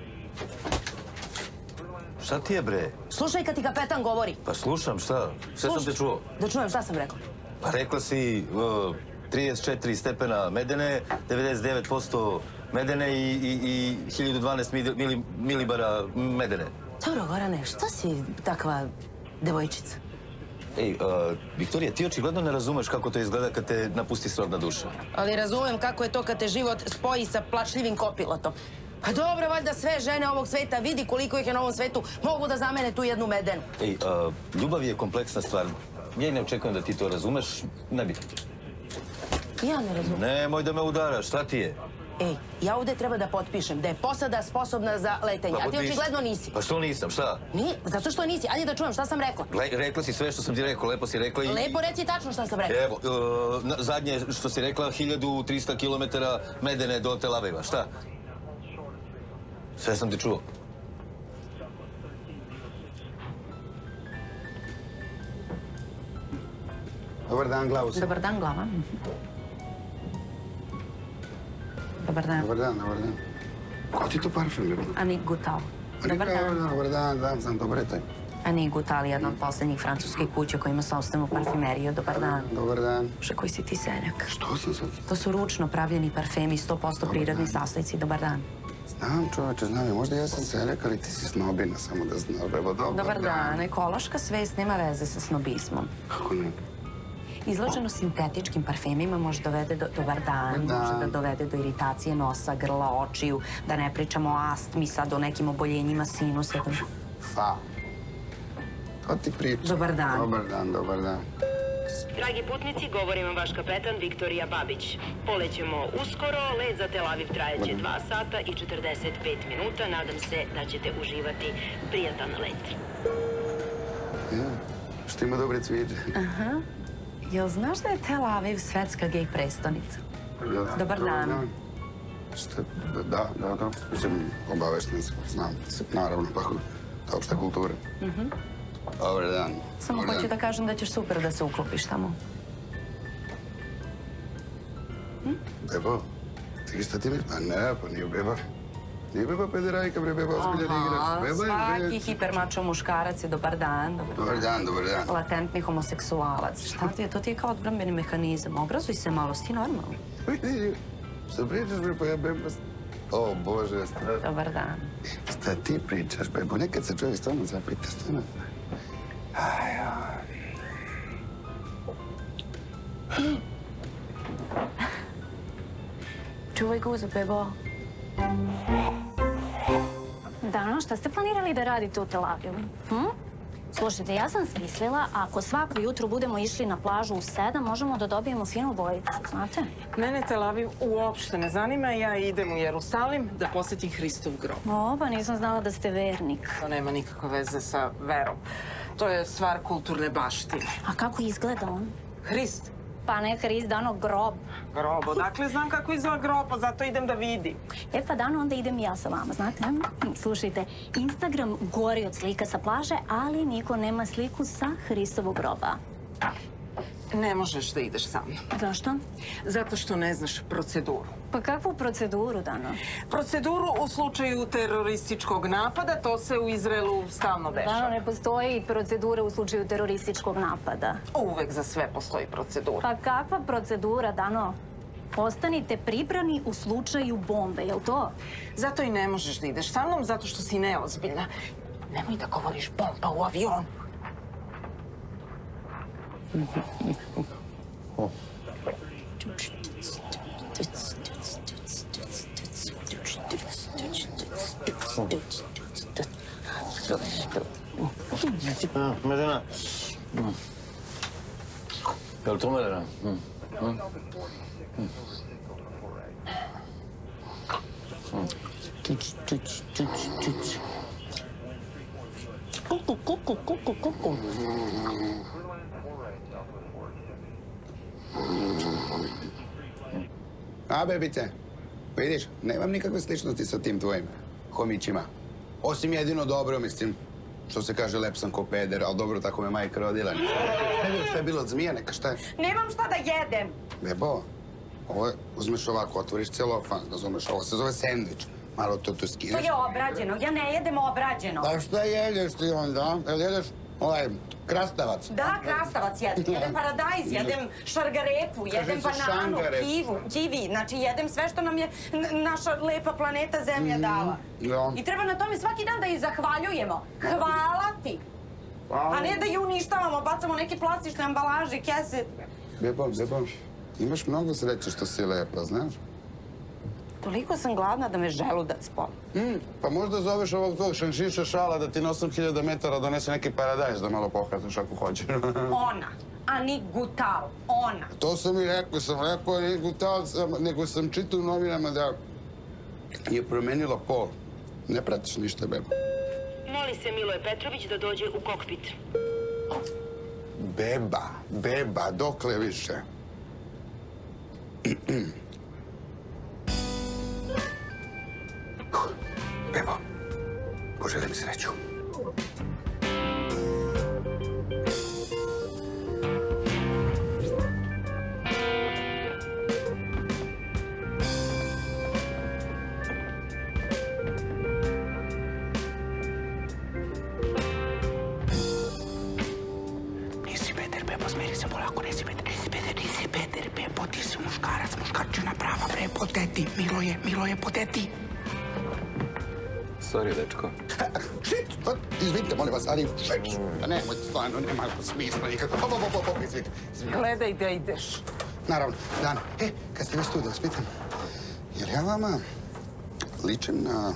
Šta ti je, bre? Slušaj kad ti kapetan govori. Pa slušam, šta? Sve sam te čuo. Da čujem, šta sam rekla? Pa rekla si trideset četiri stepena Medene, devedeset devet posto medene i, i, i hiljadu dvanaest mili, milibara medene. Dobro, Gorane, šta si takva devojčica? Ej, uh, Viktorija, ti očigledno ne razumeš kako to izgleda kad te napusti srodna duša. Ali razumem kako je to kad te život spoji sa plačljivim kopilotom. Pa dobro, valjda sve žene ovog sveta vidi koliko ih je na ovom svetu mogu da zamene tu jednu medenu. Ej, uh, ljubav je kompleksna stvar. Ja i ne očekujem da ti to razumeš, ne bitno. Ja ne razumem. Nemoj da me udaraš, šta ti je? Ej, ja ovde treba da potpišem da je posada sposobna za letenje, a ti očigledno nisi. Pa što nisam, šta? Nije, zato što nisi. Ajde da čujem šta sam rekla. Rekla si sve što sam ti rekao, lepo si rekla i... Lepo reci tačno šta sam rekla. Evo, zadnje što si rekla, hiljadu trista kilometara medene do Tel Aviva, šta? Sve sam ti čuo. Dobar dan, Glaus. Dobar dan, Glava. Dobar dan. Dobar dan, dobar dan. Ko ti to parfum je? Anik Gutal. Dobar dan. Dobar dan, dan sam, dobre taj. Anik Gutal, jedna od poslednjih francuskih kuća koja ima sopstvenu parfumeriju. Dobar dan. Dobar dan. Še koji si ti seljak? Što sam sad? To su ručno pravljeni parfemi, sto posto prirodni sastojci. Dobar dan. Znam, čoveče, znam je. Možda ja sam seljak, ali ti si snobina, samo da znaš. Evo, dobar, dobar dan. Ekološka svest nema veze sa snobizmom. Kako ne? Izloženost sintetičkim parfemima može dovede do dobar dan, može da dovede do iritacije nosa, grla, očiju, da ne pričamo o astmi, sad o nekim oboljenjima sinusa. Fa. To ti priča. Dobar dan. Dobar dan, dobar dan. Dragi putnici, govori vam vaš kapetan Viktorija Babić. Polećemo uskoro, let za Tel Aviv trajeće dva sata i četrdeset pet minuta. Nadam se da ćete uživati prijatan let. Ja, što ima dobre cvijeće. Aha. Jel znaš da je Tel Aviv svetska gej prestonica? Dobar dan. Šta? Da, da, da. Mislim, obavešten sam, znam. Naravno, pa to opšta kultura. Dobar dan. Samo hoću da kažem da ćeš super da se uklopiš tamo. Bebo, ti šta ti mi... Pa ne, pa nije beba. Nije beba pederajka, bre, beba ozbiljan igrač. Svaki hipermačo muškarac je dobar dan. Dobar dan, dobar dan. Latentni homoseksualac. Šta ti je? To ti je kao odbrambeni mehanizam. Obrazuj se malo, si ti normalno. Šta pričaš, bre, pa ja beba... O, Bože, strašno. Dobar dan. Šta ti pričaš, bebo? Nekad se čovjek stvarno zapita, stvarno. Aj, aj. Čuvaj guzu, bebo. Dano, šta ste planirali da radite u Tel Avivu? Hm? Slušajte, ja sam smislila, ako svako jutro budemo išli na plažu u sedam, možemo da dobijemo finu bojicu, znate? Mene Tel Aviv uopšte ne zanima, ja idem u Jerusalim da posjetim Hristov grob. O, pa nisam znala da ste vernik. To nema nikakve veze sa verom. To je stvar kulturne baštine. A kako izgleda on? Hrist. Pa ne Hrist, Dano, grob. Grob, odakle znam kako izgleda grob, pa zato idem da vidim. E pa Dano, onda idem i ja sa vama, znate? Slušajte, Instagram gori od slika sa plaže, ali niko nema sliku sa Hristovog groba. Ne možeš da ideš sa mnom. Zašto? Zato što ne znaš proceduru. Pa kakvu proceduru, Dano? Proceduru u slučaju terorističkog napada, to se u Izraelu stalno dešava. Dano, ne postoji procedura u slučaju terorističkog napada. Uvek za sve postoji procedura. Pa kakva procedura, Dano? Ostanite pribrani u slučaju bombe, je li to? Zato i ne možeš da ideš sa mnom, zato što si neozbiljna. Nemoj da govoriš bomba u avionu. Medena. Je li to Medena? Tuc, tuc, tuc, tuc. Kuku, kuku, kuku, kuku. A, bebice, vidiš, nemam nikakve sličnosti sa tim tvojim homićima. Osim jedino dobro, mislim, što se kaže, lep sam ko peder, ali dobro, tako me majka rodila. Šta je bilo, šta je bilo od zmija neka, šta je? Nemam šta da jedem! Bebo, ovo je, uzmeš ovako, otvoriš celofan, razumeš, ovo se zove sendvič. Malo to tu skiraš. To je obrađeno, ja ne jedem obrađeno. Da šta jedeš ti onda? Jel jedeš ovaj, krastavac. Da, krastavac jedem. Jedem paradajz, jedem šargarepu, jedem bananu, kivu, kivi. Znači, jedem sve što nam je naša lepa planeta Zemlja dala. I treba na tome svaki dan da ih zahvaljujemo. Hvala ti! A ne da je uništavamo, bacamo neke plastične ambalaže, kese. Bebo, bebo, imaš mnogo sreće što si lepa, znaš? Toliko sam gladna da me želudac boli. Pa možda zoveš ovog tvojeg šanšiša šala da ti na osam hiljada metara donese neki paradajz da malo pohataš ako hoćeš. Ona, a ni Gutal, ona. To sam i rekao, sam rekao, ni Gutal, nego sam čitao u novinama da je promenila pol. Ne pratiš ništa, bebo. Moli se Miloje Petrović da dođe u kokpit. Beba, beba, dokle više? Bebo, poželi mi sreću. Nisi Peter, Bebo, smiri se polako, nisi Peter. Nisi Peter, nisi Peter, Bebo, ti si muškarac, muškarčina prava, bre, poteti. Miloje, Miloje, poteti. Sorry, dečko. Šit! Izvinite, molim vas, ali šit! Nemoj, stvarno, nema smisla nikako. Hop, hop, hop, hop, izvinite. Gledaj da ideš. Naravno, Dana, e, kad ste već tu da vas pitam, jer ja vama ličim na...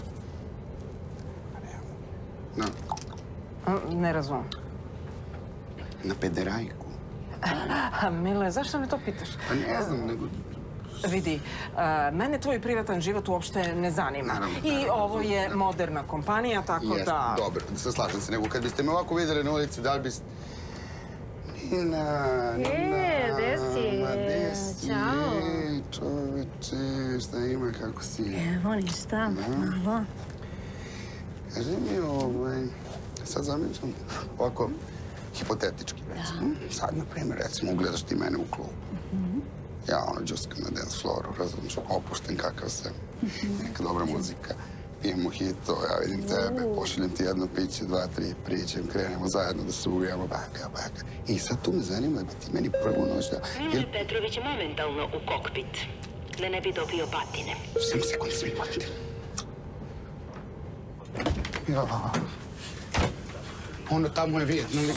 na... Ne razumem. na pederajku. Mile, zašto me to pitaš? Pa ne znam, nego... Vidi, mene tvoj privatan život uopšte ne zanima. I ovo je moderna kompanija, tako da... Dobro, se slažem se, nego kad biste me ovako videli na ulici, da li biste... Nina, Nina... E, gde si? Ma, gde si? Ćao. Čoveče, šta ima, kako si? Evo, ništa, malo. Kaži mi, ovaj... Sad zamišljam ovako, hipotetički, recimo. Sad, na primjer, recimo, ugledaš ti mene u klubu. Ja, ono, džuskam na dance flooru, razumiješ, opušten kakav sam. Neka dobra muzika. Pijem mojito, ja vidim tebe, pošaljem ti jedno piće, dva, tri, priđem, krenemo zajedno da se uvijamo, baka, baka. I sad tu me zanima da bi ti meni prvu noć da... Miloje Petrović je momentalno u kokpit, da ne bi dobio batine. Samo sekund, svi molim. Ja, ono tamo je Vijetnam.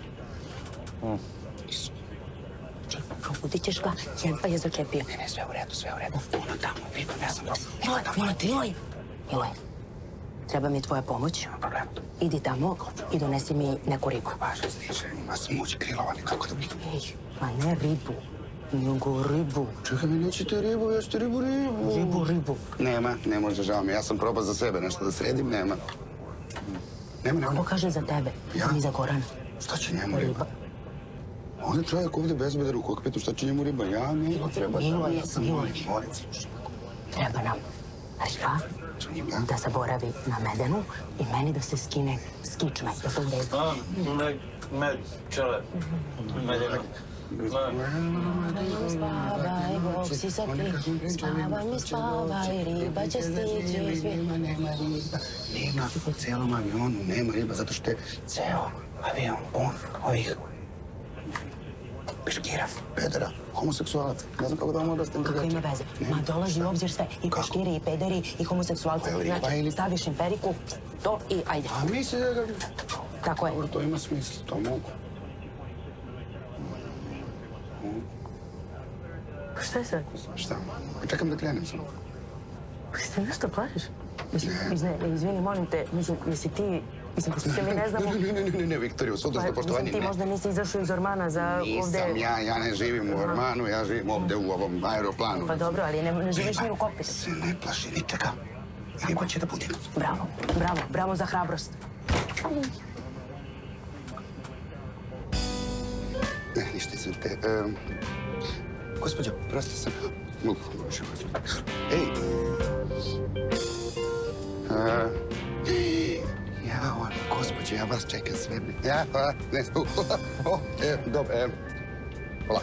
Probudit ćeš ga, Jempa je začepio. Ne, ne, sve u redu, sve u redu. Ono tamo, vidim, ja sam... Miloj, Miloj, Miloj! Miloj, treba mi tvoja pomoć. Nema problema. Idi tamo i donesi mi neku ribu. Važe stiže, ima smuć krilovani, kako da vidim. Ej, pa ne ribu, nego ribu. Čekaj, mi nećete ribu, ja ćete ribu, ribu. Ribu, ribu. Nema, ne može, žao mi. Ja sam probao za sebe nešto da sredim, nema. Nema, nema. Ko kaže za tebe? Ja? Ni za Gorana. Šta će njemu riba? On je čovjek ovdje bezbedar u kokpitu, šta će njemu riba? Ja ne treba da... Ja sam molim, molim, slušaj. Treba nam riba da zaboravi na medenu i meni da se skine s kičme. Je to u redu? A, med, med, čele, medena. Spavaj, Bog si sa ti, spavaj mi, spavaj, riba će stići. Nema, nema riba. Nema u celom avionu, nema riba, zato što je ceo avion pun ovih peškira, pedera, homoseksualaca. Ne znam kako da vam objasnim. Kako ima veze? Ma dolazi u obzir sve, i peškiri, i pederi, i homoseksualci. Znači, staviš im periku, to i ajde. A misli da ga... Tako je. Dobro, to ima smisla, to mogu. Šta je sad? Šta? Čekam da krenem samo. Ti nešto plašiš? Izvini, molim te, mislim, jesi ti... Mislim, pošto se mi ne znamo... Ne, ne, ne, ne, ne, Viktorija, uz odnosno poštovanje, ne. Mislim, ti možda nisi izašao iz Ormana za ovde... Nisam ja, ja ne živim u Ormanu, ja živim ovde u ovom aeroplanu. Pa dobro, ali ne živiš ni u kokpitu. Se ne plaši ničega. Riba će da budem. Bravo, bravo, bravo za hrabrost. Ne, ništa, izvinite. Gospođo, prosti sam. Ej! Ja, gospođo, ja vas čekam sve. Ja, ne, dobro, polako.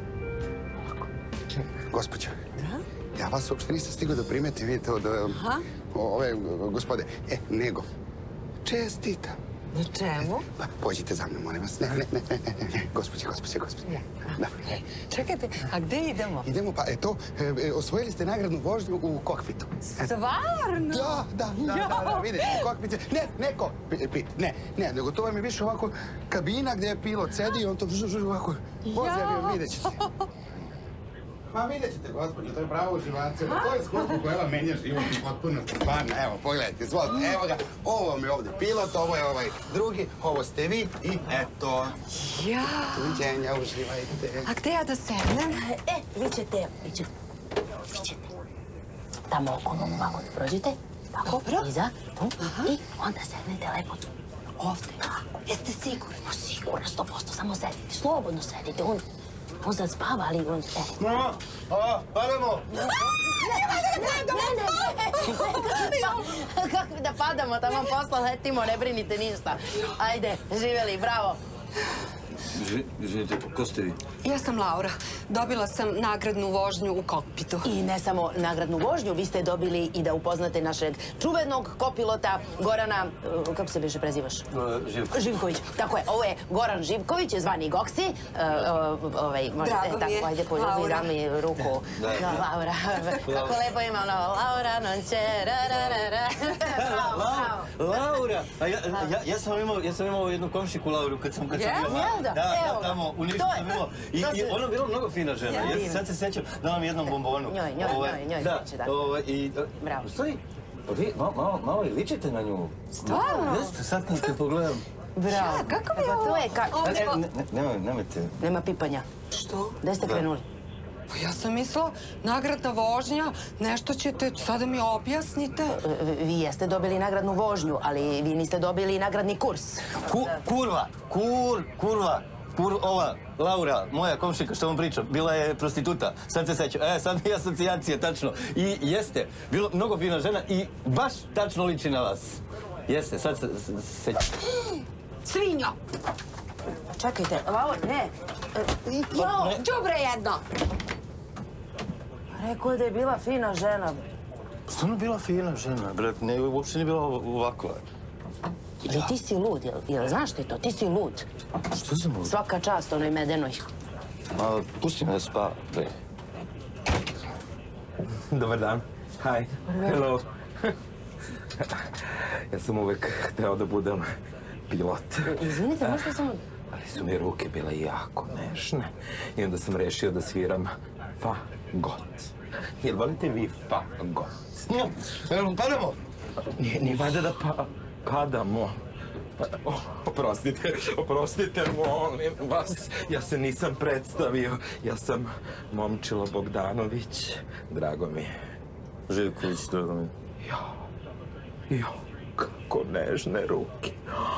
Gospođo, ja vas uopšte nisam stigao da primetim, vidite, od ove gospode. E, nego, čestitam. Na čemu? Pođite za mnom, molim vas. Ne, ne, ne, ne, ne, ne. Gospođe, gospođe, gospođe. Da. Čekajte, a gde idemo? Idemo, pa eto, osvojili ste nagradnu vožnju u kokpitu. Stvarno? Da, da, da, da, da, vidite, kokpit je... Ne, ne kokpit, ne, ne, nego to vam je više ovako kabina gdje je pilot sedi i on to ovako vozi avion, vidjet ćete. Pa vidjet ćete, gospođo, to je pravo uživacija. To je iskustvo koje vam menja život i potpunost. Stvarno, evo, pogledajte, izvolite, evo ga. Ovo vam je ovdje pilot, ovo je ovaj drugi, ovo ste vi i eto. Ja. Tuđenja, uživajte. A gde ja da sednem? E, vi ćete, vi ćete, vi ćete. Tamo okolo, ovako da prođete. Tako, iza, tu. I onda sednete lepo tu. Ovdje. Jeste sigurni? Sigurno, sto posto, samo sedite. Slobodno sedite. On, on sad spava, ali on... No, a, padamo! Ne, ne, kako da padamo, tamo posla letimo, ne brinite ništa. Ajde, živeli, bravo. Izvinite, ko ste vi? Ja sam Laura. Dobila sam nagradnu vožnju u kokpitu. I ne samo nagradnu vožnju, vi ste dobili i da upoznate našeg čuvenog kopilota Gorana, kako se više prezivaš? Živković. Živković. Tako je, ovo je Goran Živković, zvani Goksi. Drago mi je. Ajde, poljubi, da mi ruku. Laura. Kako lepo ima ono, Laura, non će, ra, ra, ra, ra. Laura! Ja sam imao jednu komšiku Lauru kad sam bio. Da, da, tamo, u Nišu sam imao. I ona bila mnogo fina žena. Sad se sećam da vam jednom bombonu. Njoj, njoj, njoj, njoj, neće da. Bravo. Stoji, pa vi malo i ličite na nju. Stvarno? Jeste, sad kad te pogledam. Bravo. Kako mi je ovo? Nemojte. Nema pipanja. Što? Gde ste krenuli? Pa ja sam mislila, nagradna vožnja, nešto ćete, sada mi objasnite. Vi jeste dobili nagradnu vožnju, ali vi niste dobili nagradni kurs. Kurva, kur, kurva, kur, ova, Laura, moja komšika što vam pričam, bila je prostituta. Sad se sećam, e, sad mi je asocijacija, tačno. I jeste, bila mnogo fina žena i baš tačno liči na vas. Jeste, sad se sećam. Svinjo! Čekajte, Laura, ne. Jo, đubre jedno! Rekao je da je bila fina žena. Stvarno bila fina žena, brat, ne, uopšte nije bila ovakva. Ali ti si lud, jel znaš ti to? Ti si lud. Što sam lud? Svaka čast onoj medenoj. Ma, pusti me da spava, bre. Dobar dan. Hi. Hello. Ja sam uvek hteo da budem pilot. Izvinite, možda sam... Ali su mi ruke bile jako nežne. I onda sam rešio da sviram fagot. Jel volite vi fagot? Evo, padamo? Nije valjda da padamo. Oprostite, oprostite, molim vas. Ja se nisam predstavio. Ja sam Momčilo Bogdanović. Drago mi je. Živković, drago mi je. Jo, jo, kako nežne ruke.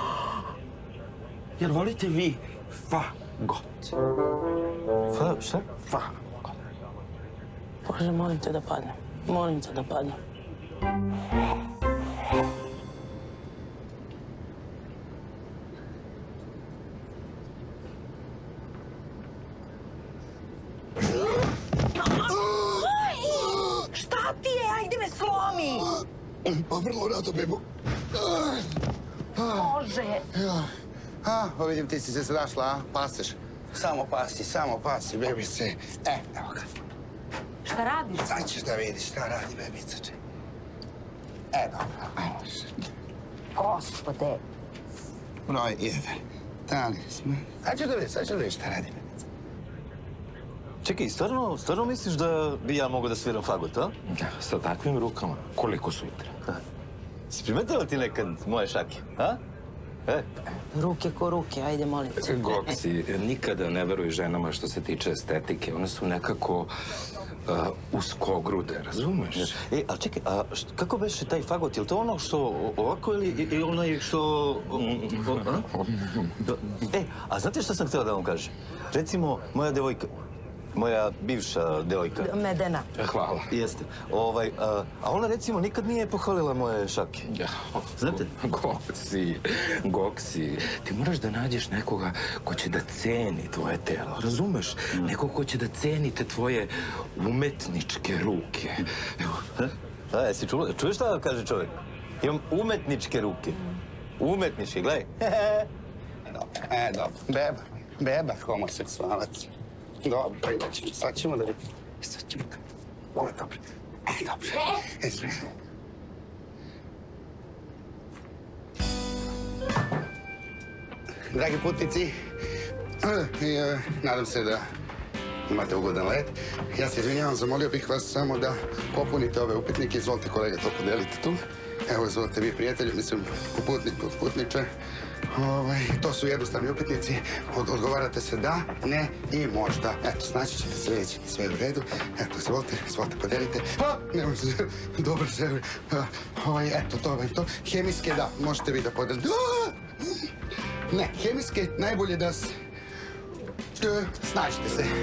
Jel volite vi fagot? Fa, šta? Fagot. Bože, molim te da padnem. Molim te da padnem. Šta ti je? Ajde me slomi! Pa vrlo rado, bebo. Bože! A, pa vidim, ti si se našla, a? Paseš. Samo pasi, samo pasi, bebice. E, evo ga. Šta radiš? Sad ćeš da vidiš šta radi bebica, če. E, dobro, ajmo. Gospode. Broj jedan. Da li smo? Sad ćeš da vidiš, sad ćeš da vidiš šta radi bebica. Čekaj, stvarno, stvarno misliš da bi ja mogao da sviram fagot, a? Sa takvim rukama, koliko sutra? Si primetila ti nekad moje šake, a? E? Ruke ko ruke, ajde, molim te. Goksi, nikada ne veruj ženama što se tiče estetike. One su nekako uskogrude, razumeš? E, a čekaj, a kako beše taj fagot? Je li to ono što ovako ili onaj što... E, a znate što sam htjela da vam kažem? Recimo, moja devojka, moja bivša devojka. Medena. Hvala. Jeste. Ovaj, a ona recimo nikad nije pohvalila moje šake. Znate? Goksi, Goksi, ti moraš da nađeš nekoga ko će da ceni tvoje telo, razumeš? Nekog ko će da ceni te tvoje umetničke ruke. A, jesi čula? Čuješ šta kaže čovjek? Imam umetničke ruke. Umetnički, gledaj. E, dobro. Beba. Beba, homoseksualac. Dobro, idemo. Sad ćemo da vidimo. Sad ćemo da... Ovo je dobro. E, dobro. E, sve. Dragi putnici, nadam se da imate ugodan let. Ja se izvinjavam, zamolio bih vas samo da popunite ove upitnike. Izvolite, kolega, to podelite tu. Evo, izvolite vi, prijatelji, mislim, putnik, putniče. To su jednostavni upitnici. Odgovarate se da, ne i možda. Eto, snaći ćete se reći, sve je u redu. Eto, izvolite, izvolite, podelite. Ne možete, dobro se... Eto, to je to. Hemijske, da, možete vi da podelite. Ne, hemijske, najbolje da se... Snažite se.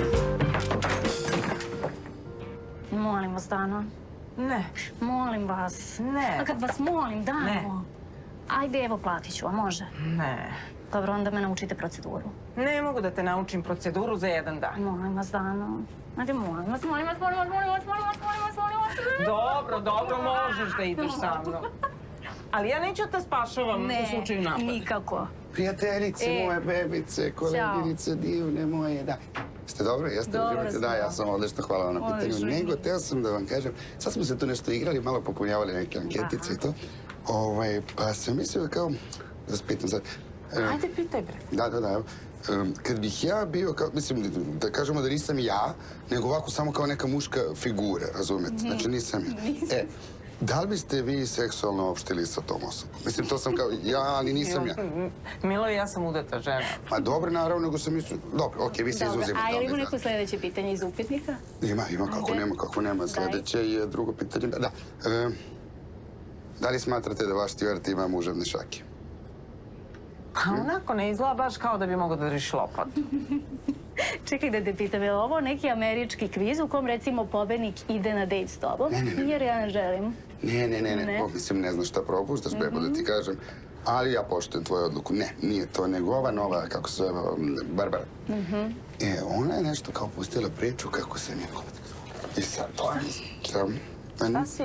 Molim vas, Dano. Ne. Molim vas. Ne. A kad vas molim, Dano. Ne. Ajde, evo, platit ću, a može? Ne. Dobro, onda me naučite proceduru. Ne mogu da te naučim proceduru za jedan dan. Molim vas, Dano. Ajde, molim vas, molim vas, molim vas, molim vas, molim vas, molim vas, molim vas. Dobro, dobro, možeš da ideš sa mnom. Ali ja neću da te spašavam u slučaju napada. Ne, nikako. Prijateljice moje, bebice, koleginice divne moje, da. Ste dobro? Jeste? Uživate? Da, ja sam odlično, hvala vam na pitanju. Nego, teo sam da vam kažem, sad smo se tu nešto igrali, malo popunjavali neke anketice i to. Pa sam mislio kao, da vas pitam sad. Ajde, pitaj bre. Da, da, da, evo. Kad bih ja bio, mislim, da kažemo da nisam ja, nego ovako samo kao neka muška figura, razumete? Znači nisam ja. E, da li biste vi seksualno opštili sa tom osobom? Mislim, to sam kao ja, ali nisam ja. Milo, ja sam udata žena. Ma dobro, naravno, nego sam mislio... Dobro, okej, vi se izuzimate. A ili ima neko sljedeće pitanje iz upitnika? Ima, ima, kako nema, kako nema. Sljedeće je drugo pitanje. Da. Da li smatrate da vaš stjuart ima muževne šake? Pa onako ne izgleda baš kao da bi mogao da držiš lopat. Čekaj da te pitam, je li ovo neki američki kviz u kom recimo pobednik ide na dejt s tobom? Ne, ne, ne. Jer ja ne želim. Ne, ne, ne, ne. Mislim, ne znam šta propuštaš, Bebo, da ti kažem. Ali ja poštujem tvoju odluku. Ne, nije to nego ova nova, kako se zove, Barbara. E, ona je nešto kao pustila priču kako sam je... I sad, to je... Šta si?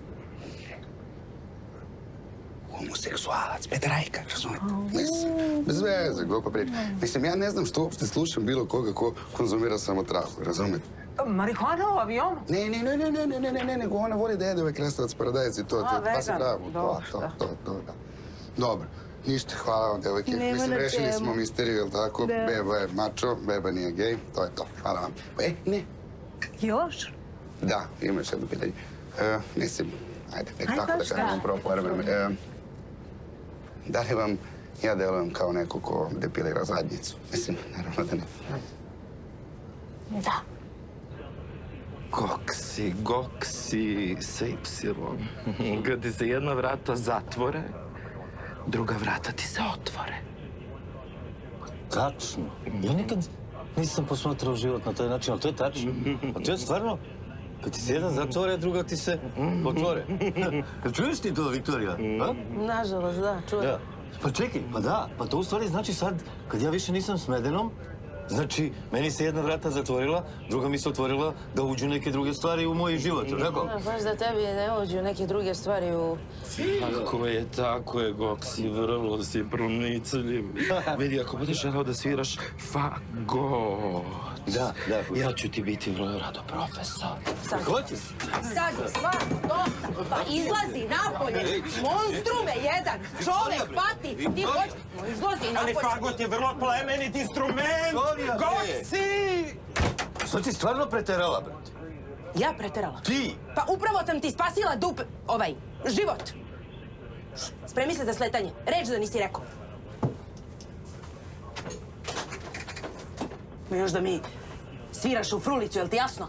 Homoseksualac, pedrajka, razumete? Mislim, bez veze, glupa priča. Mislim, ja ne znam što uopšte slušam bilo koga ko konzumira samo trahu, razumete? Marihuana u avionu? Ne, ne, ne, ne, ne, ne, ne, ne, ne, nego ona voli da jede ovaj krastavac paradajz i to. A, vegan. Pa se pravo, to, to, to, to, da. Dobro, ništa, hvala vam, devojke. Mislim, rešili smo misteriju, jel tako? Beba je mačo, Beba nije gej, to je to. Hvala vam. E, ne. Još? Da, ima još jedno pitanje. Mislim, ajde, nek tako da kažem, proformem. Da li vam ja delujem kao neko ko depilira zadnjicu? Mislim, naravno da ne. Da. Goksi, goksi, sa ipsilon. Kad ti se jedna vrata zatvore, druga vrata ti se otvore. Tačno. Ja nikad nisam posmatrao život na taj način, ali to je tačno. A to je stvarno, kad ti se jedan zatvore, druga ti se otvore. Čuješ ti to, Viktorija? Nažalost, da, čujem. Pa čekaj, pa da, pa to u stvari znači sad, kad ja više nisam s Medenom, znači, meni se jedna vrata zatvorila, druga mi se otvorila da uđu neke druge stvari u moj život, tako? Baš da tebi ne uđu neke druge stvari u... Tako je, tako je, Goksi, vrlo si pronicljiv. Vidi, ako budeš želeo da sviraš fagot, da, da, ja ću ti biti vrlo rado profesor. Hoćeš? Sad je stvarno dosta, pa izlazi napolje, monstrume jedan, čovek pati, ti hoćeš, izlazi napolje. Ali fagot je vrlo plemenit instrument! Goksi! Što ti stvarno preterala, brate? Ja preterala? Ti? Pa upravo sam ti spasila dup, ovaj, život. Spremi se za sletanje, reč da nisi rekao. Još da mi sviraš u frulicu, jel ti jasno?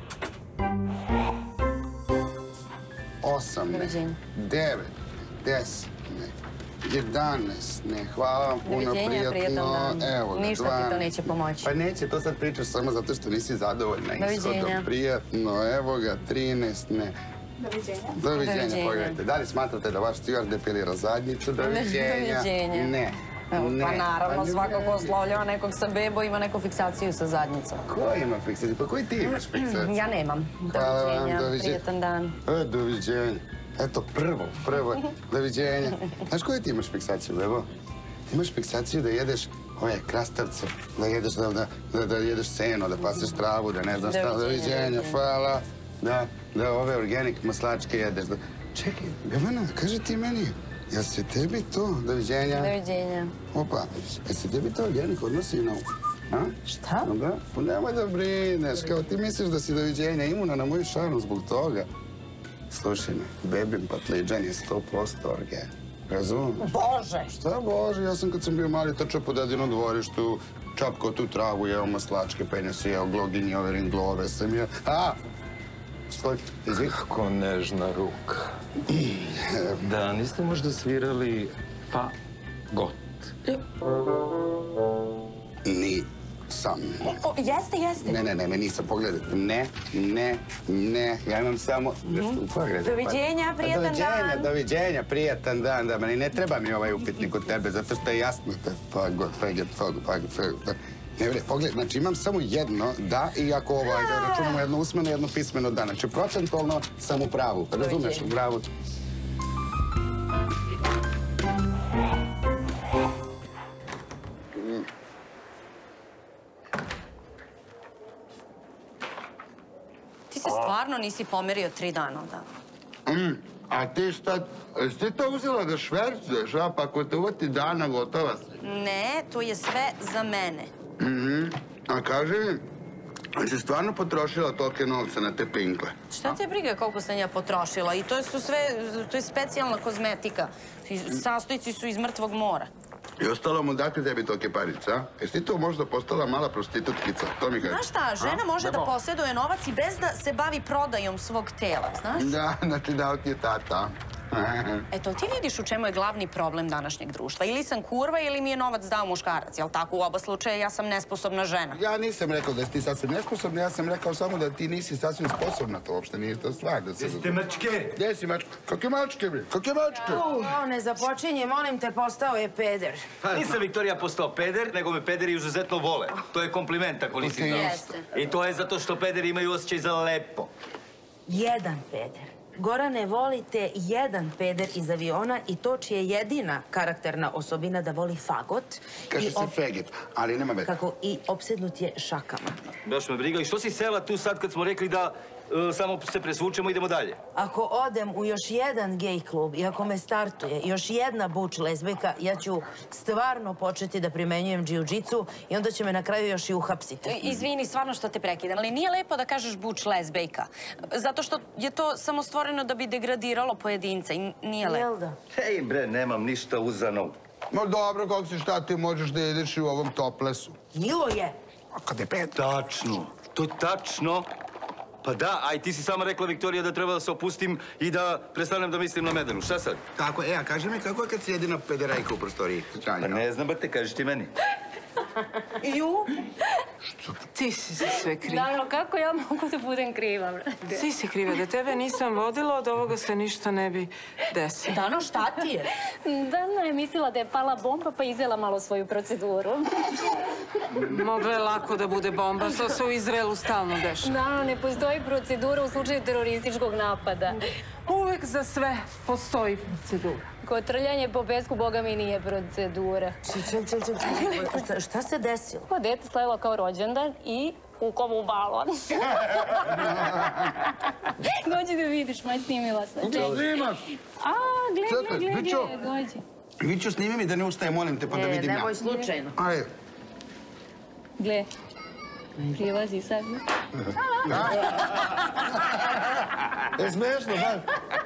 Osam, ne, devet, deset, ne, jedanaest, ne, hvala vam puno, prijatno, evo ga, ništa ti to neće pomoći. Pa neće, to sad pričaš samo zato što nisi zadovoljna ishodom, prijatno, evo ga, trinaest, ne. Doviđenja. Doviđenja, pogledajte. Da li smatrate da vaš stjuard depilira zadnjicu? Doviđenja. Ne. Pa naravno, svako ko oslovljava nekog sa bebo ima neku fiksaciju sa zadnjicom. Ko ima fiksaciju? Pa koji ti imaš fiksaciju? Ja nemam. Doviđenja, prijatan dan. E, doviđenja. Eto, prvo, prvo. Doviđenja. Znaš koju ti imaš fiksaciju, bebo? Imaš fiksaciju da jedeš ove krastavce, da jedeš, da, da, da jedeš seno, da paseš travu, da ne znam šta. Doviđenja, hvala. Da, da ove organik maslačke jedeš. Da... Čekaj, Bebana, kaži ti meni, jel se tebi to, doviđenja? Doviđenja. Opa, jel se tebi to organik odnosi na... A? Šta? Da? Pa nemoj da brineš, kao ti misliš da si doviđenja imuna na moju šarnu zbog toga. Slušaj me, bebin patliđan je sto posto organ. Razumiješ? Bože! Šta Bože? Ja sam kad sam bio mali trčao po dedinom dvorištu, čapkao tu travu, jeo maslačke, penja si jeo glogin, joverin, glove sam jeo. A! Stoj, izvih. Kako nežna ruka. Da, niste možda svirali fagot? Ni sam. O, jeste, jeste. Ne, ne, ne, me nisam, pogledajte. Ne, ne, ne, ja imam samo... Doviđenja, prijatan dan. Doviđenja, doviđenja, prijatan dan, da, meni ne treba mi ovaj upitnik od tebe, zato što je jasno da fagot, fagot, fagot, fagot, fagot. Ne, bre, pogledaj, znači imam samo jedno da i ako ovaj, da računamo jedno usmeno, jedno pismeno da. Znači, procentualno sam u pravu, razumeš, u pravu. Ti se stvarno nisi pomerio tri dana od dana. Mm, a ti šta, jesi ti to uzela da švercuješ, a? Pa ako te uvati dana, gotova si. Ne, to je sve za mene. Mhm. A kaži mi, ali si stvarno potrošila tolike novce na te pinkle? Šta te briga koliko sam ja potrošila? I to su sve, to je specijalna kozmetika. Sastojci su iz mrtvog mora. I ostalo mu dati tebi tolike parice, a? Jesi ti to možda postala mala prostitutkica? To mi kaži. Znaš šta, žena može da posjeduje novac i bez da se bavi prodajom svog tela, znaš? Da, znači dao ti je tata. Eto, ti vidiš u čemu je glavni problem današnjeg društva. Ili sam kurva ili mi je novac dao muškarac, jel tako? U oba slučaja ja sam nesposobna žena. Ja nisam rekao da si ti sasvim nesposobna, ja sam rekao samo da ti nisi sasvim sposobna, to uopšte nije to stvar. Gdje ste mačke? Gdje si mačke? Kakve mačke, bre? Kakve mačke? O, ne započinje, molim te, postao je peder. Nisam, Viktorija, postao peder, nego me pederi izuzetno vole. To je kompliment, ako nisi znao. Jeste. I to je zato što pederi imaju osjećaj za lepo. Jedan peder. Gorane, volite jedan peder iz aviona i to čija je jedina karakterna osobina da voli fagot. Kaže se fegit, ali nema veze. Kako i opsednut je šakama. Baš me briga. I što si sela tu sad kad smo rekli da e, samo se presvučemo i idemo dalje? Ako odem u još jedan gej klub i ako me startuje još jedna buč lezbijka, ja ću stvarno početi da primenjujem džiu-džicu i onda će me na kraju još i uhapsiti. Izvini, stvarno što te prekidam, ali nije lepo da kažeš buč lezbejka. Zato što je to samo stvoreno da bi degradiralo pojedinca i nije lepo. Jel da? Hej, bre, nemam ništa uzano. Ma dobro, kako si, šta ti možeš da ideš i u ovom toplesu? Milo je. A kad je pet? Tačno, to je tačno. Pa da, a i ti si sama rekla, Viktorija, da treba da se opustim i da prestanem da mislim na Medenu. Šta sad? Tako, e, a kaži mi kako je kad si jedina pederajka u prostoriji? Pa ne znam, brate, kažeš ti meni. Ju? Ti si za sve kriva. Dano, kako ja mogu da budem kriva, brate? Ti si kriva. Da tebe nisam vodila, od ovoga se ništa ne bi desilo. Dano, šta ti je? Dano je mislila da je pala bomba, pa izvela malo svoju proceduru. Mogla je lako da bude bomba, to se u Izraelu stalno dešava. Dano, ne postoji procedura u slučaju terorističkog napada. Uvek za sve postoji procedura. Kotrljanje po pesku, boga mi, nije procedura. Ček, ček, ček, ček. Šta se desilo? Pa dete slavila kao rođendan i ukom u balon. Dođi da vidiš, maj, snimila sam. Kako snimaš? A, gledaj, gledaj, gledaj, dođi. Viću, snimi mi da ne ustaje, molim te, pa da vidim ja. E, nemoj slučajno. Ajde. Gle, prilazi sad. Je smešno, da?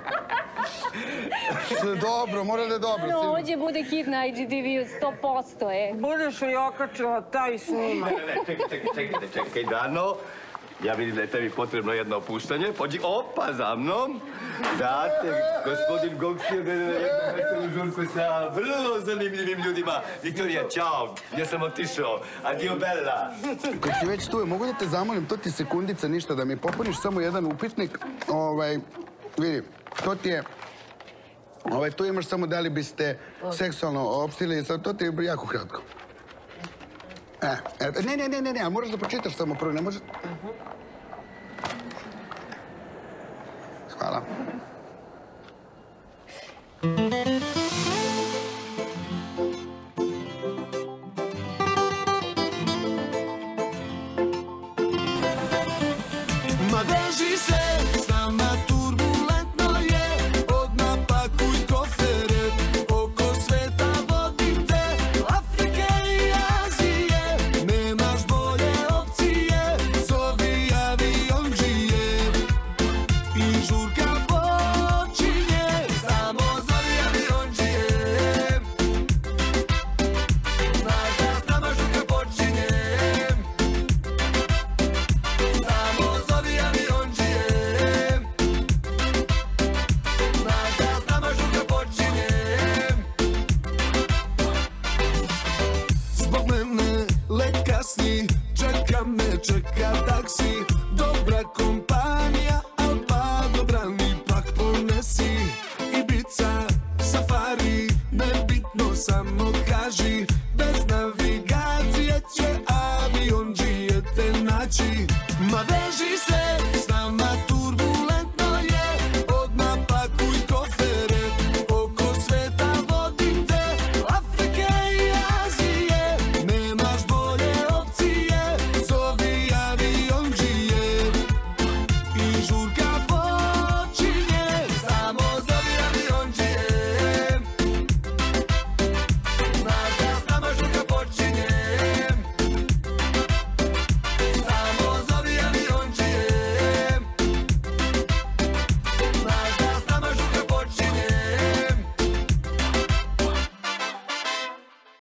Dobro, mora da je dobro. No, ovdje bude hit na I G T V-u, sto posto, e. Budeš li okačila taj snima? Ne, ne, čekaj, čekaj, čekaj, Dano. Ja vidim da je tebi potrebno jedno opuštanje. Pođi, opa, za mnom. Date, gospodin Goksi je na jednu veselu žurku sa vrlo zanimljivim ljudima. Viktorija, čao, ja sam otišao. Adio, bella. Kad si već tu, mogu da te zamolim, to ti sekundica ništa, da mi popuniš samo jedan upitnik. Ovaj, vidi, to ti je... Ovaj, tu imaš samo da li biste seksualno opstili, sad to ti je jako kratko. E, ne, ne, ne, ne, ne, moraš da pročitaš samo prvo, ne može... Hvala. Thank you.